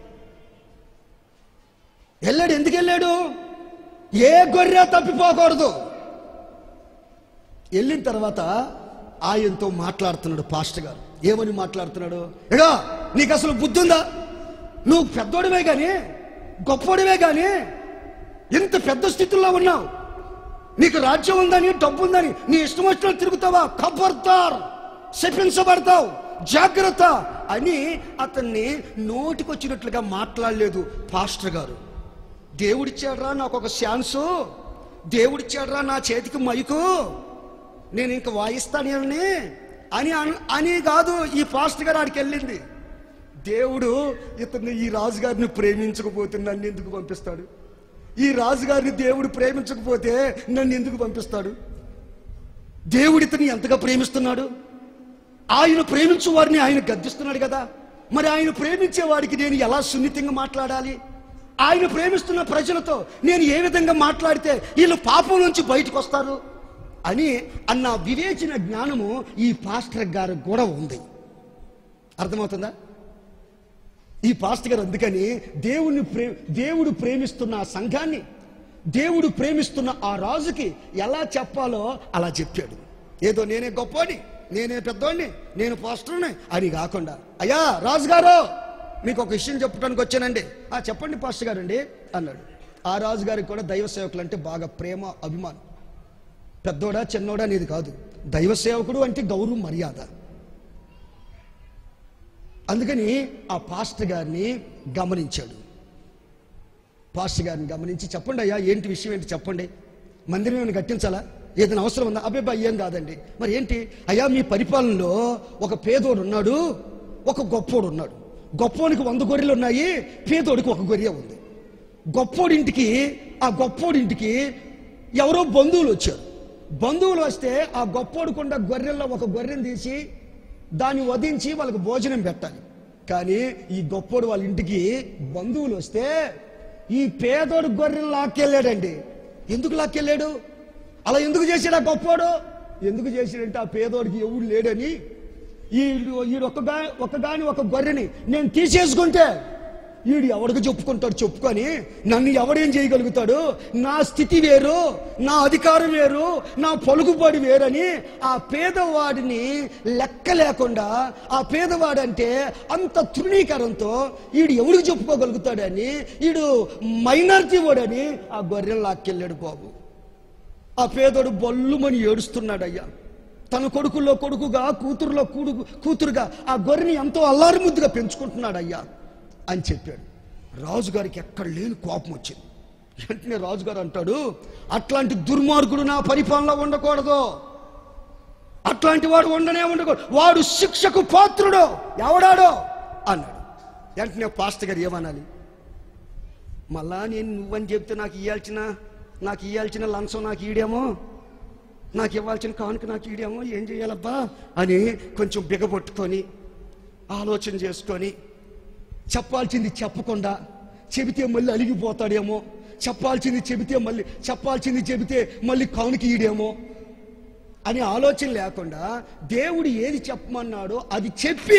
Speaker 1: వెళ్ళాడు. ఎందుకు వెళ్ళాడు? ఏ గొర్రె తప్పిపోకూడదు. వెళ్ళిన తర్వాత ఆయనతో మాట్లాడుతున్నాడు పాస్టర్ గారు. ఏమని మాట్లాడుతున్నాడు? ఎడా నీకు అసలు బుద్ధి ఉందా? నువ్వు పెద్దోడివే కానీ, గొప్పోడివే కానీ ఇంత పెద్ద స్థితిలో ఉన్నావు, నీకు రాజ్యం ఉందని, డబ్బు ఉందని నీ ఇష్టం వచ్చినట్టు తిరుగుతావా? ఖబర్దార్, శపించబడతావు, జాగ్రత్త అని అతన్ని నోటికొచ్చినట్లుగా మాట్లాడలేదు పాస్టర్ గారు. దేవుడిచ్చాడ్రా నాకు ఒక ఛాన్సు, దేవుడిచ్చాడ్రా నా చేతికి మైకు, నేను ఇంక వాయిస్తానే అని అని కాదు ఈ పాస్టర్ గారు ఆడికి వెళ్ళింది. దేవుడు ఇతన్ని ఈ రాజుగారిని ప్రేమించకపోతే నన్ను ఎందుకు పంపిస్తాడు? ఈ రాజుగారిని దేవుడు ప్రేమించకపోతే నన్ను ఎందుకు పంపిస్తాడు? దేవుడు ఇతన్ని ఎంతగా ప్రేమిస్తున్నాడు. ఆయన ప్రేమించు వారిని ఆయన గద్దిస్తున్నాడు కదా. మరి ఆయన ప్రేమించే వాడికి నేను ఎలా సున్నితంగా మాట్లాడాలి? ఆయన ప్రేమిస్తున్న ప్రజలతో నేను ఏ విధంగా మాట్లాడితే వీళ్ళు పాపం నుంచి బయటకు వస్తారు అని అన్న వివేచన జ్ఞానము ఈ పాస్టర్ గారు కూడా ఉంది. అర్థమవుతుందా? ఈ పాస్టర్ గారు అందుకని దేవుని ప్రే దేవుడు ప్రేమిస్తున్న ఆ సంఘాన్ని, దేవుడు ప్రేమిస్తున్న ఆ రాజుకి ఎలా చెప్పాలో అలా చెప్పాడు. ఏదో నేనే గొప్పని, నేనే పెద్దోడిని, నేను పాస్టర్ని అని కాకుండా, అయ్యా రాజుగారు మీకు ఒక విషయం చెప్పడానికి వచ్చానండి. ఆ చెప్పండి పాస్టర్ గారు అండి అన్నాడు. ఆ రాజుగారికి కూడా దైవ సేవకులు అంటే బాగా ప్రేమ, అభిమానం. పెద్దోడా చిన్నోడా అనేది కాదు, దైవ సేవకుడు అంటే గౌరవం, మర్యాద. అందుకని ఆ పాస్టర్ గారిని గమనించాడు. పాస్టర్ గారిని గమనించి, చెప్పండి అయ్యా ఏంటి విషయం ఏంటి చెప్పండి, మందిరం ఏమైనా కట్టించాలా, ఏదైనా అవసరం ఉందా? అబ్బాయి ఏం కాదండి. మరి ఏంటి? అయ్యా మీ పరిపాలనలో ఒక పేదోడు ఉన్నాడు, ఒక గొప్పోడు ఉన్నాడు. గొప్పోడికి వంద గొర్రెలు ఉన్నాయి, పేదోడికి ఒక గొర్రె ఉంది. గొప్పోడింటికి ఆ గొప్పోడింటికి ఎవరో బంధువులు వచ్చారు. బంధువులు వస్తే ఆ గొప్పోడుకున్న గొర్రెల్లో ఒక గొర్రెను తీసి దాన్ని వధించి వాళ్ళకి భోజనం పెట్టాలి. కానీ ఈ గొప్పోడు వాళ్ళ ఇంటికి బంధువులు వస్తే ఈ పేదోడు గొర్రెలు లాక్కెళ్ళాడండి. ఎందుకు లాక్కెళ్ళాడు? అలా ఎందుకు చేశాడు ఆ గొప్పోడు? ఎందుకు చేశాడంటే ఆ పేదోడికి ఎవడు లేడని, ఈడు ఈడు ఒక్క గా ఒక్క గాని ఒక గొర్రెని నేను తీసేసుకుంటే వీడు ఎవడికి చెప్పుకుంటాడు? చెప్పుకొని నన్ను ఎవడేం చేయగలుగుతాడు? నా స్థితి వేరు, నా అధికారం వేరు, నా పలుకుబడి వేరని ఆ పేదవాడిని లెక్క లేకుండా, ఆ పేదవాడంటే అంత తృణీకరంతో వీడు ఎవడికి చెప్పుకోగలుగుతాడని, వీడు మైనారిటీ వాడని ఆ గొర్రెలు లాక్కెళ్ళాడు బాబు. ఆ పేదోడు బొల్లుమని ఏడుస్తున్నాడు. అయ్యా తన కొడుకుల్లో కొడుకుగా, కూతురులో కూడుకు కూతురుగా ఆ గొర్రెని ఎంతో అల్లారు ముద్దుగా పెంచుకుంటున్నాడు అయ్యా అని చెప్పాడు. రాజుగారికి ఎక్కడ లేని కోపం వచ్చింది. వెంటనే రాజుగారు అంటాడు, అట్లాంటి దుర్మార్గుడు నా పరిపాలనలో ఉండకూడదు, అట్లాంటి వాడు ఉండనే ఉండకూడదు, వాడు శిక్షకు పాత్రుడు ఎవడాడో అన్నాడు. వెంటనే పాస్టర్ గారు ఏమనాలి? మళ్ళా నేను నువ్వని చెప్తే నాకు ఇవ్వాల్సిన నాకు ఇవ్వాల్సిన లంచం నాకు ఈడేమో, నాకు ఇవ్వాల్సిన కానుక నాకు ఈడేమో, ఏం చేయాలబ్బా అని కొంచెం బిగబొట్టుకొని ఆలోచన చేసుకొని, చెప్పాల్సింది చెప్పకుండా చెబితే మళ్ళీ అలిగిపోతాడేమో, చెప్పాల్సింది చెబితే మళ్ళీ చెప్పాల్సింది చెబితే మళ్ళీ కానుక ఈడేమో అని ఆలోచన లేకుండా దేవుడు ఏది చెప్పమన్నాడో అది చెప్పి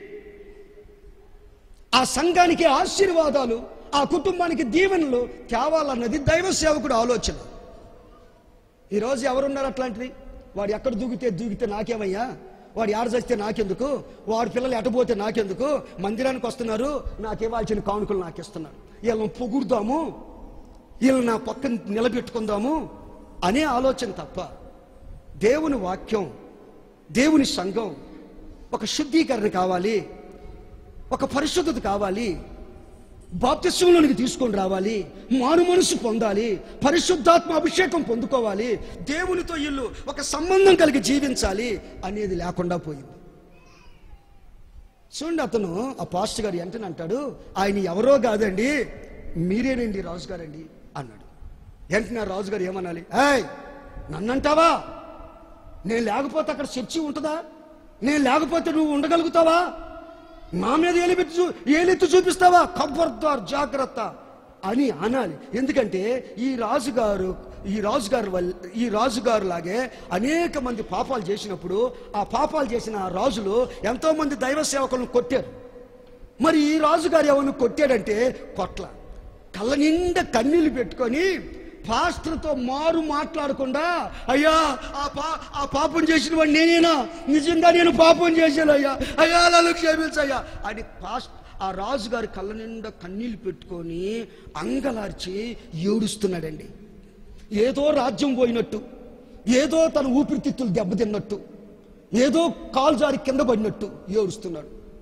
Speaker 1: ఆ సంఘానికి ఆశీర్వాదాలు, ఆ కుటుంబానికి దీవెనలు తేవాలన్నది దైవ సేవకుడు ఆలోచన. ఈరోజు ఎవరున్నారు అట్లాంటిది? వాడు ఎక్కడ దూకితే దూకితే నాకేమయ్యా, వాడు ఆడ చేస్తే నాకెందుకు, వాడి పిల్లలు ఎటపోతే నాకెందుకు, మందిరానికి వస్తున్నారు నాకు ఇవ్వాల్సిన కానుకలు నాకు ఇస్తున్నారు, వీళ్ళని పొగుడుదాము, వీళ్ళని నా పక్కన నిలబెట్టుకుందాము అనే ఆలోచన తప్ప దేవుని వాక్యం, దేవుని సంఘం ఒక శుద్ధీకరణ కావాలి, ఒక పరిశుద్ధత కావాలి, బాప్తిస్మంలోనికి తీసుకొని రావాలి, మారు మనసు పొందాలి, పరిశుద్ధాత్మ అభిషేకం పొందుకోవాలి, దేవునితో ఇల్లు ఒక సంబంధం కలిగి జీవించాలి అనేది లేకుండా పోయింది. చూడండి, అతను ఆ పాస్టర్ గారు వెంటనే అంటాడు, ఆయన ఎవరో కాదండి మీరేనండి రాజుగారండి అన్నాడు. వెంటనే ఆ రాజుగారు ఏమనాలి? ఏయ్ నన్నంటావా? నేను లేకపోతే అక్కడ చర్చి ఉంటుందా? నేను లేకపోతే నువ్వు ఉండగలుగుతావా? నా మీద ఏలిపెట్టి ఏలెత్తి చూపిస్తావా? ఖబర్దార్, జాగ్రత్త అని అనాలి. ఎందుకంటే ఈ రాజుగారు ఈ రాజుగారు వల్ల ఈ రాజుగారు లాగే అనేక మంది పాపాలు చేసినప్పుడు ఆ పాపాలు చేసిన ఆ రాజులు ఎంతో మంది దైవ సేవకులను కొట్టారు. మరి ఈ రాజుగారు ఎవరిని కొట్టాడంటే కొట్ల, కళ్ళ నిండా కన్నీళ్లు పెట్టుకొని పాస్టర్తో మారు మాట్లాడకుండా, అయ్యా ఆ పా ఆ పాపం చేసిన వాడు నేనేనా, నిజంగా నేను పాపం చేశాను అయ్యా, అయ్యా నన్ను క్షమించయ్యా అని పాస్ట్ ఆ రాజుగారి కళ్ళ నిండా కన్నీళ్లు పెట్టుకొని అంగలార్చి ఏడుస్తున్నాడండి. ఏదో రాజ్యం పోయినట్టు, ఏదో తన ఊపిరితిత్తులు దెబ్బతిన్నట్టు, ఏదో కాలు జారి కింద పడినట్టు ఏడుస్తున్నాడు.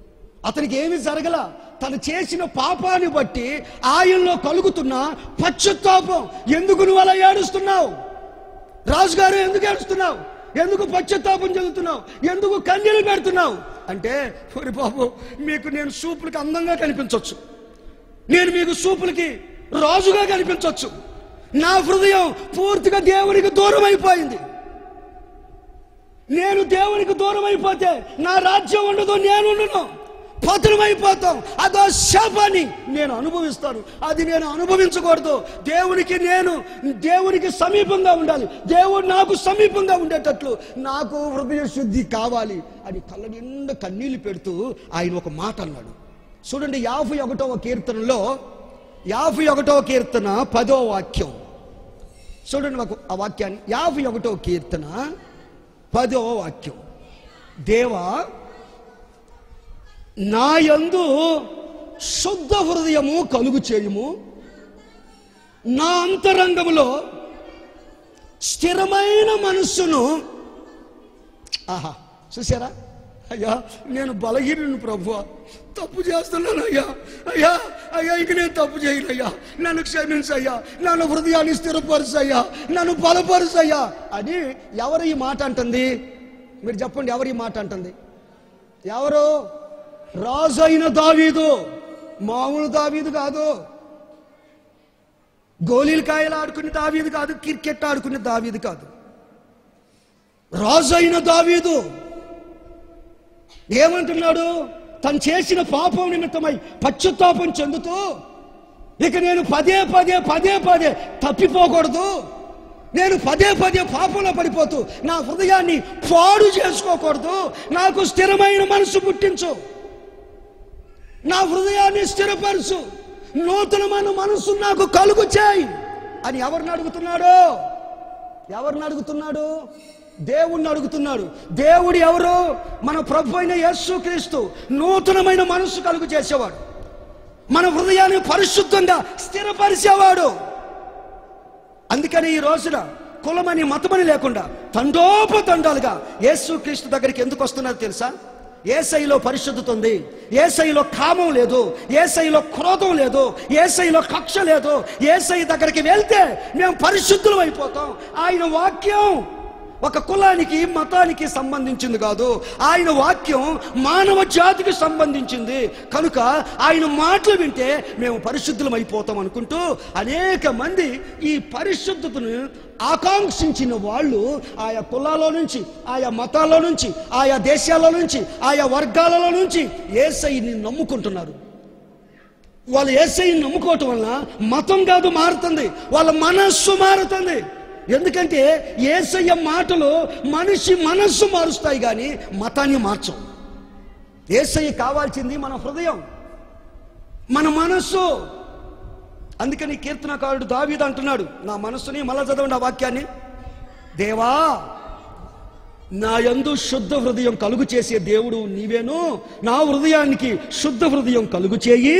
Speaker 1: అతనికి ఏమీ జరగల. తను చేసిన పాపాన్ని బట్టి ఆయనలో కలుగుతున్న పశ్చాత్తాపం. ఎందుకు నువ్వు అలా ఏడుస్తున్నావు రాజుగారు? ఎందుకు ఏడుస్తున్నావు? ఎందుకు పశ్చాత్తాపం చెందుతున్నావు? ఎందుకు కన్నీళ్ళు పెడుతున్నావు అంటే, ఒరి బాబు, మీకు నేను చూపులకి అందంగా కనిపించవచ్చు, నేను మీకు చూపులకి రాజుగా కనిపించవచ్చు. నా హృదయం పూర్తిగా దేవునికి దూరం అయిపోయింది. నేను దేవునికి దూరం అయిపోతే నా రాజ్యం ఉండదు, నేను ఉండను, పతనమైపోతాం. అదో శాపాన్ని నేను అనుభవిస్తాను. అది నేను అనుభవించకూడదు. దేవునికి నేను దేవునికి సమీపంగా ఉండాలి. దేవుడు నాకు సమీపంగా ఉండేటట్లు నాకు హృదయ శుద్ధి కావాలి అని కళ్ళ నిండా కన్నీళ్లు పెడుతూ ఆయన ఒక మాట అన్నాడు. చూడండి, యాభై ఒకటవ కీర్తనలో యాభై ఒకటవ కీర్తన పదో వాక్యం చూడండి. మాకు ఆ వాక్యాన్ని, యాభై ఒకటవ కీర్తన పదో వాక్యం. దేవా, నా యందు శుద్ధ హృదయము కలుగు చేయుము, నా అంతరంగములో స్థిరమైన మనస్సును. ఆహా, చూసారా? అయ్యా, నేను బలహీనుని ప్రభువా, తప్పు చేస్తున్నాను అయ్యా, అయ్యా అయ్యా ఇక నేను తప్పు చేయనయ్యా, నన్ను క్షమించయ్యా, నన్ను హృదయాన్ని స్థిరపరుసయ్యా, నన్ను బలపరుసయ్యా అని ఎవరు ఈ మాట అంటుంది? మీరు చెప్పండి, ఎవరు ఈ మాట అంటుంది? ఎవరు? రాజు అయిన దావీదు. మామూలు దావీదు కాదు, గోళీలు కాయలు ఆడుకునే దావీదు కాదు, క్రికెట్ ఆడుకునే దావీదు కాదు. రాజు అయిన దావీదు ఏమంటున్నాడు? తను చేసిన పాపం నిమిత్తమై పశ్చాత్తాపం చెందుతూ, ఇక నేను పదే పదే పదే పదే తప్పిపోకూడదు, నేను పదే పదే పాపంలో పడిపోతూ నా హృదయాన్ని పాడు చేసుకోకూడదు, నాకు స్థిరమైన మనసు పుట్టించు, నా హృదయాన్ని స్థిరపరచు, నూతనమైన మనసు నాకు కలుగు చేయి అని ఎవరిని అడుగుతున్నాడు? ఎవరిని అడుగుతున్నాడు? దేవుణ్ణి అడుగుతున్నాడు. దేవుడు ఎవరు? మన ప్రభు అయిన యేసుక్రీస్తు. నూతనమైన మనసు కలుగు చేసేవాడు, మన హృదయాన్ని పరిశుద్ధంగా స్థిరపరిచేవాడు. అందుకని ఈ రోజున కులమని మతమని లేకుండా తండోపతండాలుగా యేసుక్రీస్తు దగ్గరికి ఎందుకు వస్తున్నారు తెలుసా? యేసయ్యలో పరిశుద్ధత ఉంది, యేసయ్యలో కామం లేదు, యేసయ్యలో క్రోధం లేదు, యేసయ్యలో కక్ష లేదు. యేసయ్య దగ్గరికి వెళ్తే మేము పరిశుద్ధులం అయిపోతాం. ఆయన వాక్యం ఒక కులానికి మతానికి సంబంధించింది కాదు, ఆయన వాక్యం మానవ జాతికి సంబంధించింది. కనుక ఆయన మాటలు వింటే మేము పరిశుద్ధులం అయిపోతాం అనుకుంటూ అనేక మంది ఈ పరిశుద్ధతను ఆకాంక్షించిన వాళ్ళు ఆయా కులాల నుంచి, ఆయా మతాల నుంచి, ఆయా దేశాల నుంచి, ఆయా వర్గాలలో నుంచి యేసయ్యని నమ్ముకుంటున్నారు. వాళ్ళు యేసయ్యని నమ్ముకోవటం వలన మతం కాదు మారుతుంది, వాళ్ళ మనస్సు మారుతుంది. ఎందుకంటే యేసయ్య మాటలు మనిషి మనస్సు మారుస్తాయి కానీ మతాన్ని మార్చం. యేసయ్య కావాల్సింది మన హృదయం, మన మనస్సు. అందుకని కీర్తనకారుడు దావీదు అంటున్నాడు, నా మనస్సుని మళ్ళా చదవండి ఆ వాక్యాన్ని. దేవా, నా యందు శుద్ధ హృదయం కలుగు చేసే దేవుడు నీవేను, నా హృదయానికి శుద్ధ హృదయం కలుగు చేయి,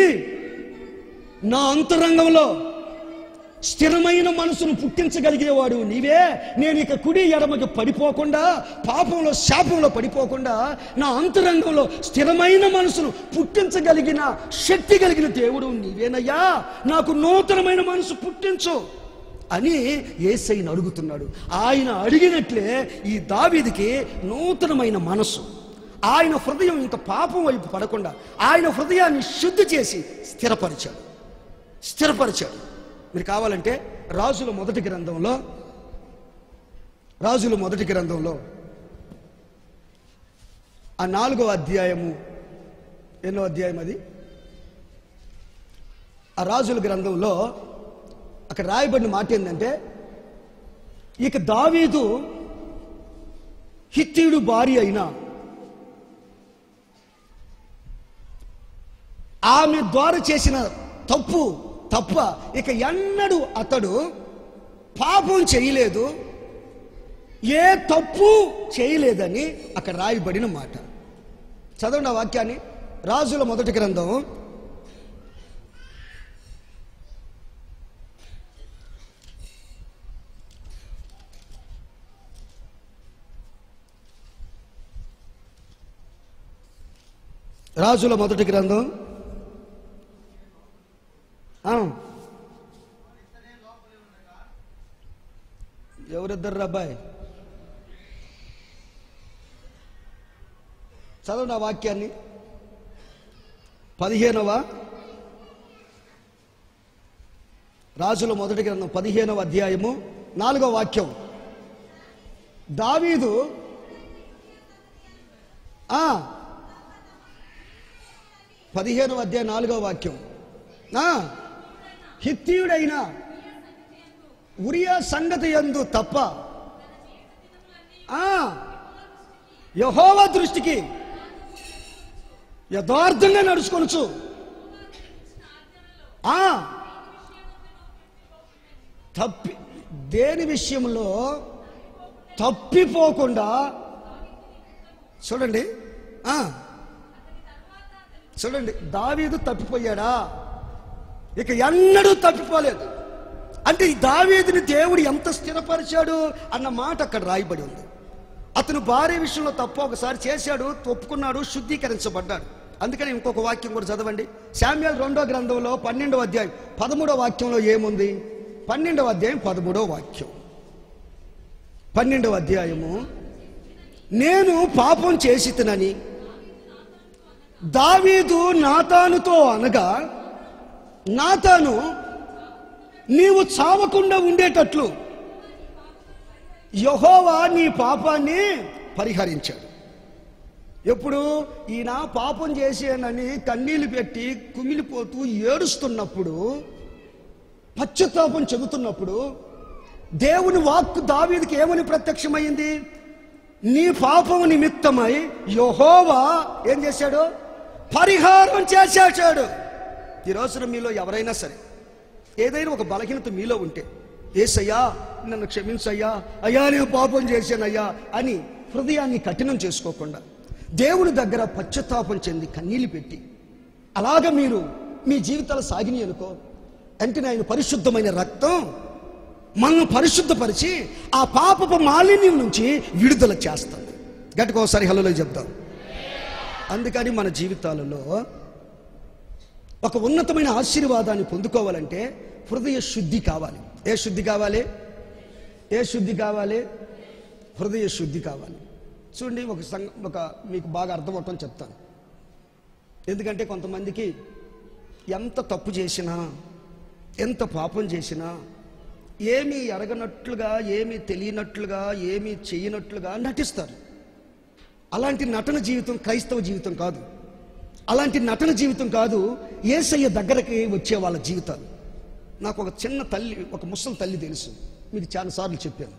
Speaker 1: నా అంతరంగంలో స్థిరమైన మనసును పుట్టించగలిగేవాడు నీవే. నేను ఇక కుడి ఎడమకి పడిపోకుండా, పాపంలో శాపంలో పడిపోకుండా నా అంతరంగంలో స్థిరమైన మనసును పుట్టించగలిగిన శక్తి కలిగిన దేవుడు నీవేనయ్యా, నాకు నూతనమైన మనసు పుట్టించు అని యేసయ్యను అడుగుతున్నాడు. ఆయన అడిగినట్లే ఈ దావీదుకి నూతనమైన మనసు, ఆయన హృదయం ఇంకా పాపం వైపు పడకుండా ఆయన హృదయాన్ని శుద్ధి చేసి స్థిరపరిచాడు స్థిరపరిచాడు మీరు కావాలంటే రాజుల మొదటి గ్రంథంలో రాజుల మొదటి గ్రంథంలో ఆ నాలుగో అధ్యాయము, ఎన్నో అధ్యాయం అది, ఆ రాజుల గ్రంథంలో అక్కడ రాయబడిన మాట ఏంటంటే, ఇక దావీదు హిత్తీయుడు భార్య అయిన ఆమె ద్వారా చేసిన తప్పు తప్ప ఇక ఎన్నడూ అతడు పాపం చేయలేదు, ఏ తప్పు చేయలేదని అక్కడ రాయబడిన మాట. చదవండి ఆ వాక్యాన్ని. రాజుల మొదటి గ్రంథం రాజుల మొదటి గ్రంథం ఎవరిద్దరు అబ్బాయి చదవండి ఆ వాక్యాన్ని. పదిహేనవ రాజుల మొదటి గ్రంథం పదిహేనవ అధ్యాయము నాలుగవ వాక్యం. దావీదు పదిహేనవ అధ్యాయం నాలుగవ వాక్యం. హిత్తీయుడైన ఉరియా సంగతి యందు తప్ప యెహోవా దృష్టికి యథార్థంగా నడుచుకొనుచు తప్పి దేని విషయంలో తప్పిపోకుండా చూడండి. చూడండి, దావీదు తప్పిపోయాడా? ఇక ఎన్నడూ తప్పిపోలేదు. అంటే ఈ దావీదుని దేవుడు ఎంత స్థిరపరిచాడు అన్న మాట అక్కడ రాయబడి ఉంది. అతను భార్య విషయంలో తప్ప ఒకసారి చేశాడు, ఒప్పుకున్నాడు, శుద్ధీకరించబడ్డాడు. అందుకని ఇంకొక వాక్యం కూడా చదవండి. శామ్యూయల్ రెండో గ్రంథంలో పన్నెండవ అధ్యాయం పదమూడవ వాక్యంలో ఏముంది? పన్నెండవ అధ్యాయం పదమూడవ వాక్యం. పన్నెండవ అధ్యాయము, నేను పాపం చేసి తినని దావీదు నాతానుతో అనగా, నాతాను నీవు చావకుండా ఉండేటట్లు యెహోవా నీ పాపాన్ని పరిహరించాడు. ఎప్పుడు ఈయన పాపం చేసానని కన్నీళ్లు పెట్టి కుమిలిపోతూ ఏడుస్తున్నప్పుడు, పశ్చాత్తాపం చెందుతున్నప్పుడు దేవుని వాక్కు దావీదుకి ఏమని ప్రత్యక్షమైంది? నీ పాపం నిమిత్తమై యెహోవా ఏం చేశాడు? పరిహారం చేసేశాడు. ఈ రోజున మీలో ఎవరైనా సరే ఏదైనా ఒక బలహీనత మీలో ఉంటే, యేసయ్యా నన్ను క్షమించయ్యా, అయ్యా నేను పాపం చేశానయ్యా అని హృదయాన్ని కఠినం చేసుకోకుండా దేవుని దగ్గర పశ్చాత్తాపం చెంది కన్నీళ్ళు పెట్టి అలాగ మీరు మీ జీవితాలు సాగిని అనుకో, అంటే ఆయన పరిశుద్ధమైన రక్తం మనల్ని పరిశుద్ధపరిచి ఆ పాపపు మాలిన్యం నుంచి విడుదల చేస్తుంది. గట్టిగా ఒకసారి హల్లేలూయా చెప్తాం. అందుకని మన జీవితాలలో ఒక ఉన్నతమైన ఆశీర్వాదాన్ని పొందుకోవాలంటే హృదయ శుద్ధి కావాలి. ఏ శుద్ధి కావాలి? ఏ శుద్ధి కావాలి? హృదయ శుద్ధి కావాలి. చూడండి, ఒక సంగ ఒక మీకు బాగా అర్థమవుతాం చెప్తాను. ఎందుకంటే కొంతమందికి ఎంత తప్పు చేసినా, ఎంత పాపం చేసినా, ఏమీ ఎరగనట్లుగా, ఏమీ తెలియనట్లుగా, ఏమీ చేయనట్లుగా నటిస్తారు. అలాంటి నటన జీవితం క్రైస్తవ జీవితం కాదు. అలాంటి నటన జీవితం కాదు యేసయ్య దగ్గరికి వచ్చే వాళ్ళ జీవితాలు. నాకు ఒక చిన్న తల్లి, ఒక ముసలి తల్లి తెలుసు, మీకు చాలాసార్లు చెప్పాను.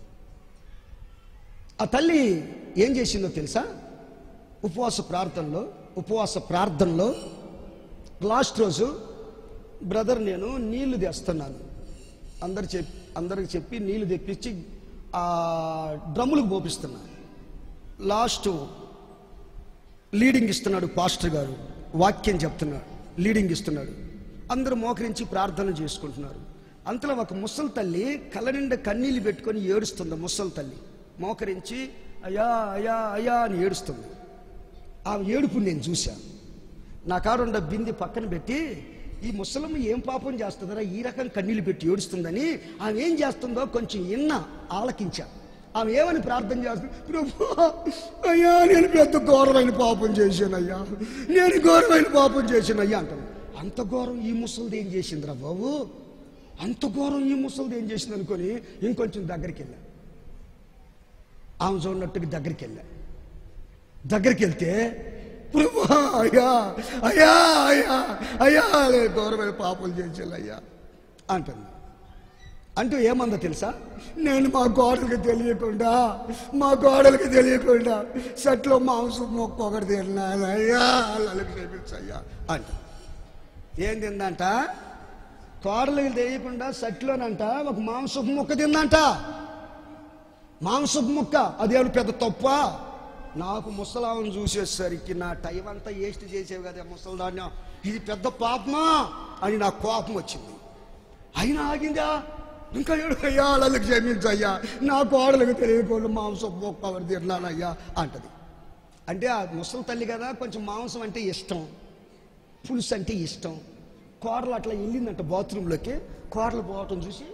Speaker 1: ఆ తల్లి ఏం చేసిందో తెలుసా? ఉపవాస ప్రార్థనలో ఉపవాస ప్రార్థనలో లాస్ట్ రోజు, బ్రదర్ నేను నీళ్లు తెస్తున్నాను, అందరు చెప్పి అందరికి చెప్పి నీళ్లు తెప్పించి ఆ డ్రమ్ములకు పోపిస్తున్నాను. లాస్ట్ లీడింగ్ ఇస్తున్నాడు పాస్టర్ గారు, వాక్యం చెప్తున్నాడు, లీడింగ్ ఇస్తున్నాడు. అందరూ మోకరించి ప్రార్థన చేసుకుంటున్నారు. అంతలో ఒక ముసలి తల్లి కళ్ళ నిండా కన్నీళ్ళు పెట్టుకొని ఏడుస్తుంది. ముసలి తల్లి మోకరించి అయ్యా అయ్యా అయ్యా అని ఏడుస్తుంది. ఆ ఏడుపు నేను చూశాను. నా కారుండ బింది పక్కన పెట్టి, ఈ ముసలమ్మ ఏం పాపం చేస్తుందరా ఈ రకం కన్నీళ్ళు పెట్టి ఏడుస్తుందని, ఆమె ఏం చేస్తుందో కొంచెం విన్న ఆలకించా. ఆమె ఏమని ప్రార్థన చేస్తుంది? ప్రభు అయ్యా నేను పెద్ద ఘోరమైన పాపం చేశానయ్యా, నేను ఘోరమైన పాపం చేశానయ్యా అంటాను. అంత ఘోరం ఈ ముసలిది ఏం చేసిందిరా బాబు, అంత ఘోరం ఈ ముసలిది ఏం చేసింది అనుకొని ఇంకొంచెం దగ్గరికి వెళ్ళా. ఆమె చూడనట్టుగా దగ్గరికి వెళ్ళా. దగ్గరికి వెళ్తే ప్రభు అయ్యా అయ్యా అయ్యా అయ్యా నేను ఘోరమైన పాపం చేశాను అయ్యా అంటుంది. అంటూ ఏమందో తెలుసా? నేను మా గోడలకి తెలియకుండా మా గోడలకి తెలియకుండా సెట్లో మాంసం మొక్క ఒకటి తిన్నాను అయ్యా, అలాగే చేపించయ్యా అంట. ఏం తిందంట? కోడలకి తెలియకుండా సెట్లోనంట ఒక మాంసపు ముక్క తిందంట. మాంసపు ముక్క అదేమి పెద్ద తప్ప? నాకు ముసలామని చూసేసరికి నా టైం అంతా వేస్ట్ చేసేవి కదా ముసలిదాన్ని, ఇది పెద్ద పాపమా అని నాకు కోపం వచ్చింది. అయినా ఆగిందా? ఇంకా ఏడు అయ్యా అలాగే క్షమించయ్యా, నా కోడలకు తెలియకుండా మాంసం మొక్క ఒకటి తిన్నానయ్యా అంటది. అంటే ఆ ముసలి తల్లి కదా, కొంచెం మాంసం అంటే ఇష్టం, పులుసు అంటే ఇష్టం. కోడలు అట్లా వెళ్ళిందంట బాత్రూంలోకి, కోడలు పోవటం చూసి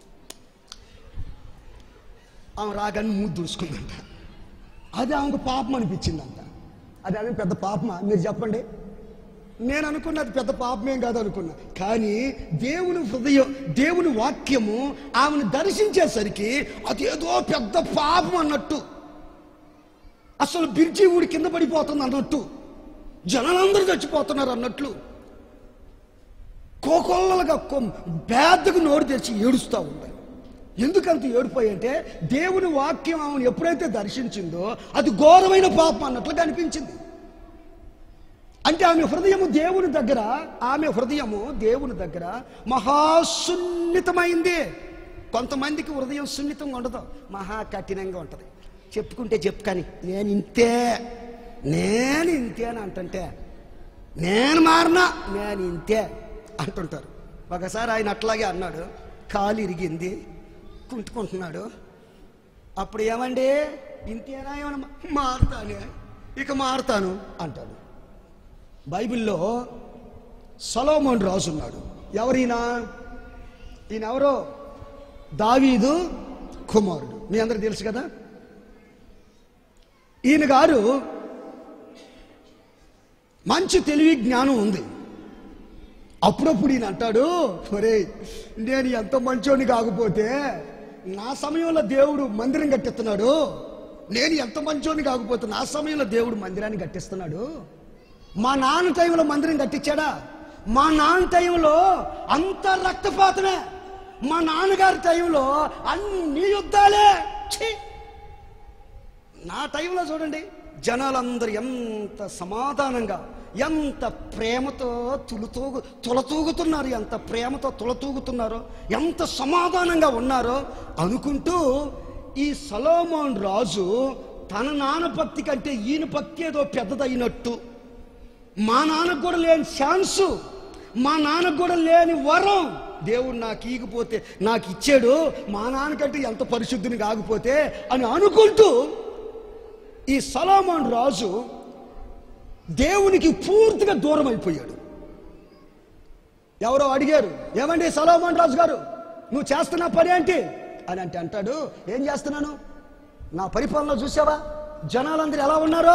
Speaker 1: ఆమె రాగానే మూడు దూసుకుందంట. అది ఆమెకు పాపం అనిపించిందంట. అది ఆమె పెద్ద పాపమా మీరు చెప్పండి? నేను అనుకున్నా అది పెద్ద పాపమేం కాదు అనుకున్నా. కానీ దేవుని హృదయం, దేవుని వాక్యము ఆమెను దర్శించేసరికి అదేదో పెద్ద పాపం అన్నట్టు, అసలు బిర్జీ ఊడి కింద పడిపోతుంది అన్నట్టు, జనాలందరూ చచ్చిపోతున్నారు అన్నట్లు కోకొల్లలుగా పెద్దకు నోరు తెచ్చి ఏడుస్తూ ఉంది. ఎందుకంత ఏడిపోయి అంటే దేవుని వాక్యం ఆమెను ఎప్పుడైతే దర్శించిందో అది ఘోరమైన పాపం అన్నట్లు కనిపించింది. అంటే ఆమె హృదయము దేవుని దగ్గర, ఆమె హృదయము దేవుని దగ్గర మహాసున్నితమైంది. కొంతమందికి హృదయం సున్నితంగా ఉండదు, మహా కఠినంగా ఉంటుంది. చెప్పుకుంటే చెప్పు కానీ నేను ఇంతే, నేను ఇంతే అని అంటుంటే, నేను మారినా నేను ఇంతే అంటుంటారు. ఒకసారి ఆయన అట్లాగే అన్నాడు, కాలు ఇరిగింది, కుంటుకుంటున్నాడు. అప్పుడు ఏమండి ఇంతేనా, ఏమన్నా మారుతానే, ఇక మారుతాను అంటాడు. బైబిల్లో సొలొమోను రాజు ఉన్నాడు. ఎవరైనా ఈయన ఎవరో దావీదు కుమారుడు, మీ అందరికి తెలుసు కదా. ఈయన గారు మంచి తెలివి జ్ఞానం ఉంది. అప్పుడప్పుడు ఈయన అంటాడు, ఒరే నేను ఎంత మంచోని కాకపోతే నా సమయంలో దేవుడు మందిరం కట్టిస్తున్నాడు, నేను ఎంత మంచోని కాకపోతే నా సమయంలో దేవుడు మందిరాన్ని కట్టిస్తున్నాడు. మా నాన్న టైంలో మందిరం కట్టించాడా? మా నాన్న టైంలో అంత రక్తపాతమే, మా నాన్నగారి టైంలో అన్ని యుద్ధాలే. నా టైంలో చూడండి జనాలందరూ ఎంత సమాధానంగా, ఎంత ప్రేమతో తులుతూగు తులతూగుతున్నారు, ఎంత ప్రేమతో తులతూగుతున్నారో, ఎంత సమాధానంగా ఉన్నారో అనుకుంటూ ఈ సొలొమోను రాజు తన నాన్న భక్తి కంటే ఈయన భక్తి ఏదో పెద్దదైనట్టు, మా నాన్నకు కూడా లేని ఛాన్సు, మా నాన్నకు కూడా లేని వరం దేవుడు నాకు ఈగిపోతే నాకు ఇచ్చాడు, మా నాన్నకంటే ఎంత పరిశుద్ధిని కాకపోతే అని అనుకుంటూ ఈ సొలొమోను రాజు దేవునికి పూర్తిగా దూరం అయిపోయాడు. ఎవరో అడిగారు, ఏమండి సొలొమోను రాజు గారు నువ్వు చేస్తున్న పని ఏంటి అని అంటే అంటాడు, ఏం చేస్తున్నాను, నా పరిపాలన చూసావా, జనాలందరూ ఎలా ఉన్నారో,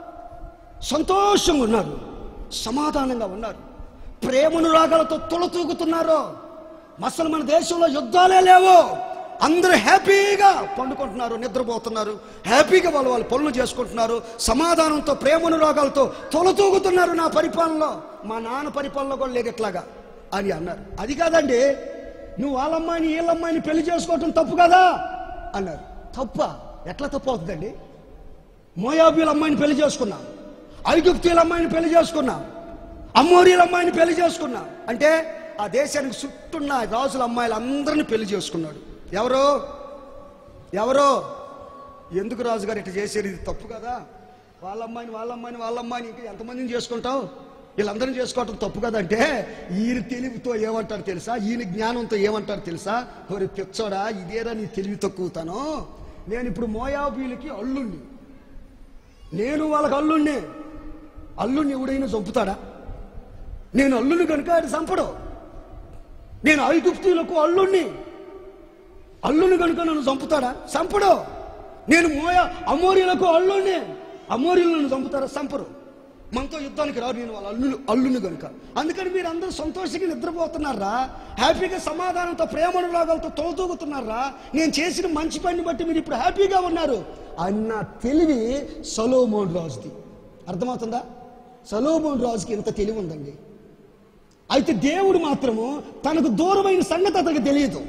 Speaker 1: సంతోషంగా ఉన్నారు, సమాధానంగా ఉన్నారు, ప్రేమను రాగాలతో తులతూగుతున్నారు. అసలు మన దేశంలో యుద్ధాలే లేవు, అందరూ హ్యాపీగా పండుకుంటున్నారు, నిద్రపోతున్నారు, హ్యాపీగా వాళ్ళు వాళ్ళు పనులు చేసుకుంటున్నారు, సమాధానంతో ప్రేమను రాగాలతో తొలతూగుతున్నారు నా పరిపాలనలో, మా నాన్న పరిపాలనలో కూడా లేదు ఇట్లాగా అని అన్నారు. అది కాదండి, నువ్వు వాళ్ళమ్మాయిని వీళ్ళమ్మాయిని పెళ్లి చేసుకోవటం తప్పు కదా అన్నారు. తప్ప ఎట్లా తప్పు అవుతుందండి? మోయాబీల అమ్మాయిని పెళ్లి చేసుకున్నాం, ఐగుప్తీయుల అమ్మాయిని పెళ్లి చేసుకున్నాం, అమోరీల అమ్మాయిని పెళ్లి చేసుకున్నాం అంటే ఆ దేశానికి చుట్టూన్న రాజుల అమ్మాయిలు అందరినీ పెళ్లి చేసుకున్నాడు. ఎవరో ఎవరో ఎందుకు రాజుగారు ఇట్లా చేసేది, ఇది తప్పు కదా, వాళ్ళ అమ్మాయిని వాళ్ళ అమ్మాయిని వాళ్ళ అమ్మాయిని ఇంకా ఎంతమందిని చేసుకుంటావు, వీళ్ళందరినీ చేసుకోవటం తప్పు కదంటే ఈయన తెలివితో ఏమంటారు తెలుసా, ఈయన జ్ఞానంతో ఏమంటారు తెలుసా, మరి పిచ్చోడా ఇదేరా నీ తెలివి తక్కువతాను, నేను ఇప్పుడు మోయాబీలకి అల్లుణ్ణి, నేను వాళ్ళకి అల్లుణ్ణి, అల్లుణ్ణి ఎవడైనా చంపుతాడా, నేను అల్లుని కనుక అది చంపడు, నేను ఐగుప్తీయులకు అల్లుణ్ణి, అల్లుని కనుక నన్ను చంపుతాడా, చంపడు, నేను మోయా అమోరీలకు అల్లుణ్ణి, అమోరీలు నన్ను చంపుతారా, చంపరు, మనతో యుద్ధానికి రారు, నేను వాళ్ళ అల్లుని అల్లుని కనుక. అందుకని మీరు అందరూ సంతోషంగా నిద్రపోతున్నారా, హ్యాపీగా సమాధానంతో ప్రేమను రాగాలతో తోలుతూగుతున్నారా, నేను చేసిన మంచి పని బట్టి మీరు ఇప్పుడు హ్యాపీగా ఉన్నారు అన్న తెలివి సొలొమోను రాజుది. అర్థమవుతుందా? సొలొమోను రాజుకి ఇంత తెలివి ఉందండి. అయితే దేవుడు మాత్రము తనకు దూరమైన సంగతి అతనికి తెలియదు.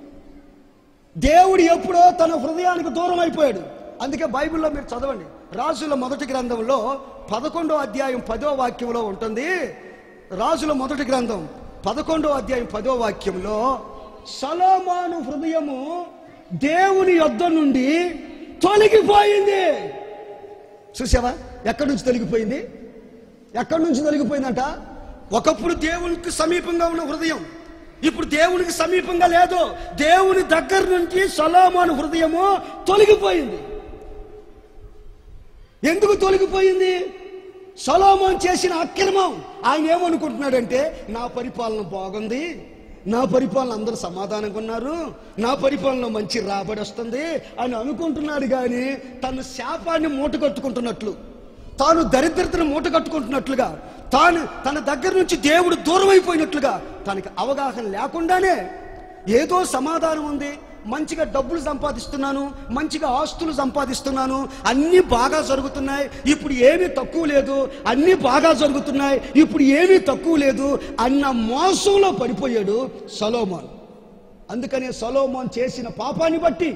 Speaker 1: దేవుడు ఎప్పుడో తన హృదయానికి దూరం అయిపోయాడు. అందుకే బైబిల్లో మీరు చదవండి, రాజుల మొదటి గ్రంథంలో పదకొండో అధ్యాయం పదో వాక్యంలో ఉంటుంది. రాజుల మొదటి గ్రంథం పదకొండో అధ్యాయం పదో వాక్యంలో సొలొమోను హృదయము దేవుని యొద్ద నుండి తొలగిపోయింది. చూసావా ఎక్కడి నుంచి తొలగిపోయింది, ఎక్కడి నుంచి తొలగిపోయిందంట? ఒకప్పుడు దేవునికి సమీపంగా ఉన్న హృదయం ఇప్పుడు దేవునికి సమీపంగా లేదు. దేవుని దగ్గర నుంచి సొలొమోను హృదయము తొలగిపోయింది. ఎందుకు తొలగిపోయింది? సొలొమోను చేసిన అక్రమం. ఆయన ఏమనుకుంటున్నాడంటే, నా పరిపాలన బాగుంది, నా పరిపాలన అందరూ సమాధానంగా ఉన్నారు, నా పరిపాలన మంచి రాబడి వస్తుంది అని అనుకుంటున్నాడు. కానీ తన శాపాన్ని మూట కట్టుకుంటున్నట్లు, తాను దరిద్రతను మూట కట్టుకుంటున్నట్లుగా, తాను తన దగ్గర నుంచి దేవుడు దూరం అయిపోయినట్లుగా తనకి అవగాహన లేకుండానే ఏదో సమాధానం ఉంది, మంచిగా డబ్బులు సంపాదిస్తున్నాను, మంచిగా ఆస్తులు సంపాదిస్తున్నాను, అన్నీ బాగా జరుగుతున్నాయి, ఇప్పుడు ఏమీ తక్కువ లేదు, అన్నీ బాగా జరుగుతున్నాయి, ఇప్పుడు ఏమీ తక్కువ లేదు అన్న మోసంలో పడిపోయాడు సొలొమోను. అందుకనే సొలొమోను చేసిన పాపాన్ని బట్టి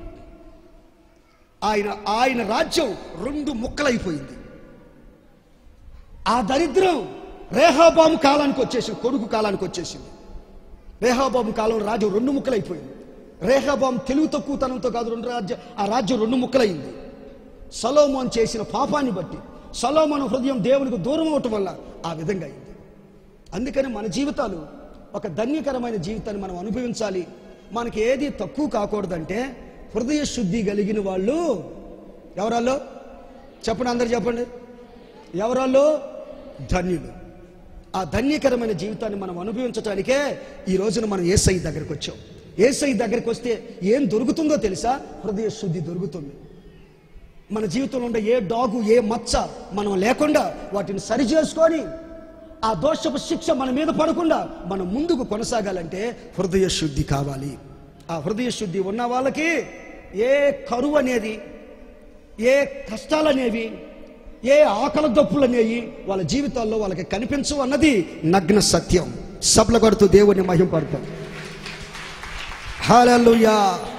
Speaker 1: ఆయన ఆయన రాజ్యం రెండు ముక్కలైపోయింది. ఆ దరిద్రం రెహబాము కాలానికి వచ్చేసింది, కొడుకు కాలానికి వచ్చేసింది. రెహబాము కాలంలో రాజ్యం రెండు ముక్కలైపోయింది. రెహబాము తెలుగు తక్కువతనంతో కాదు, రెండు రాజ్యం ఆ రాజ్యం రెండు ముక్కలైంది. సొలొమోను చేసిన పాపాన్ని బట్టి, సొలొమోను హృదయం దేవునికి దూరం అవటం వల్ల ఆ విధంగా అయింది. అందుకని మన జీవితాలు ఒక ధన్యకరమైన జీవితాన్ని మనం అనుభవించాలి. మనకి ఏది తక్కువ కాకూడదంటే హృదయ శుద్ధి కలిగిన వాళ్ళు ఎవరాల్లో చెప్పండి, అందరు చెప్పండి, ఎవరాల్లో? ధన్యులు. ఆ ధన్యకరమైన జీవితాన్ని మనం అనుభవించడానికే ఈ రోజున మనం యేసయ్య దగ్గరికి వచ్చాం. యేసయ్య దగ్గరికి వస్తే ఏం దొరుకుతుందో తెలుసా? హృదయ శుద్ధి దొరుకుతుంది. మన జీవితంలో ఉండే ఏ డాగు, ఏ మచ్చ మనం లేకుండా వాటిని సరి చేసుకొని ఆ దోషపు శిక్ష మన మీద పడకుండా మనం ముందుకు కొనసాగాలంటే హృదయ శుద్ధి కావాలి. ఆ హృదయ శుద్ధి ఉన్న వాళ్ళకి ఏ కరువు అనేది, ఏ కష్టాలు అనేవి, ఏ ఆకలి దప్పులు అనేవి వాళ్ళ జీవితాల్లో వాళ్ళకి కనిపించవు అన్నది నగ్న సత్యం. సభలు కొడుతూ దేవుని మహిమ పడతాం. హల్లెలూయా.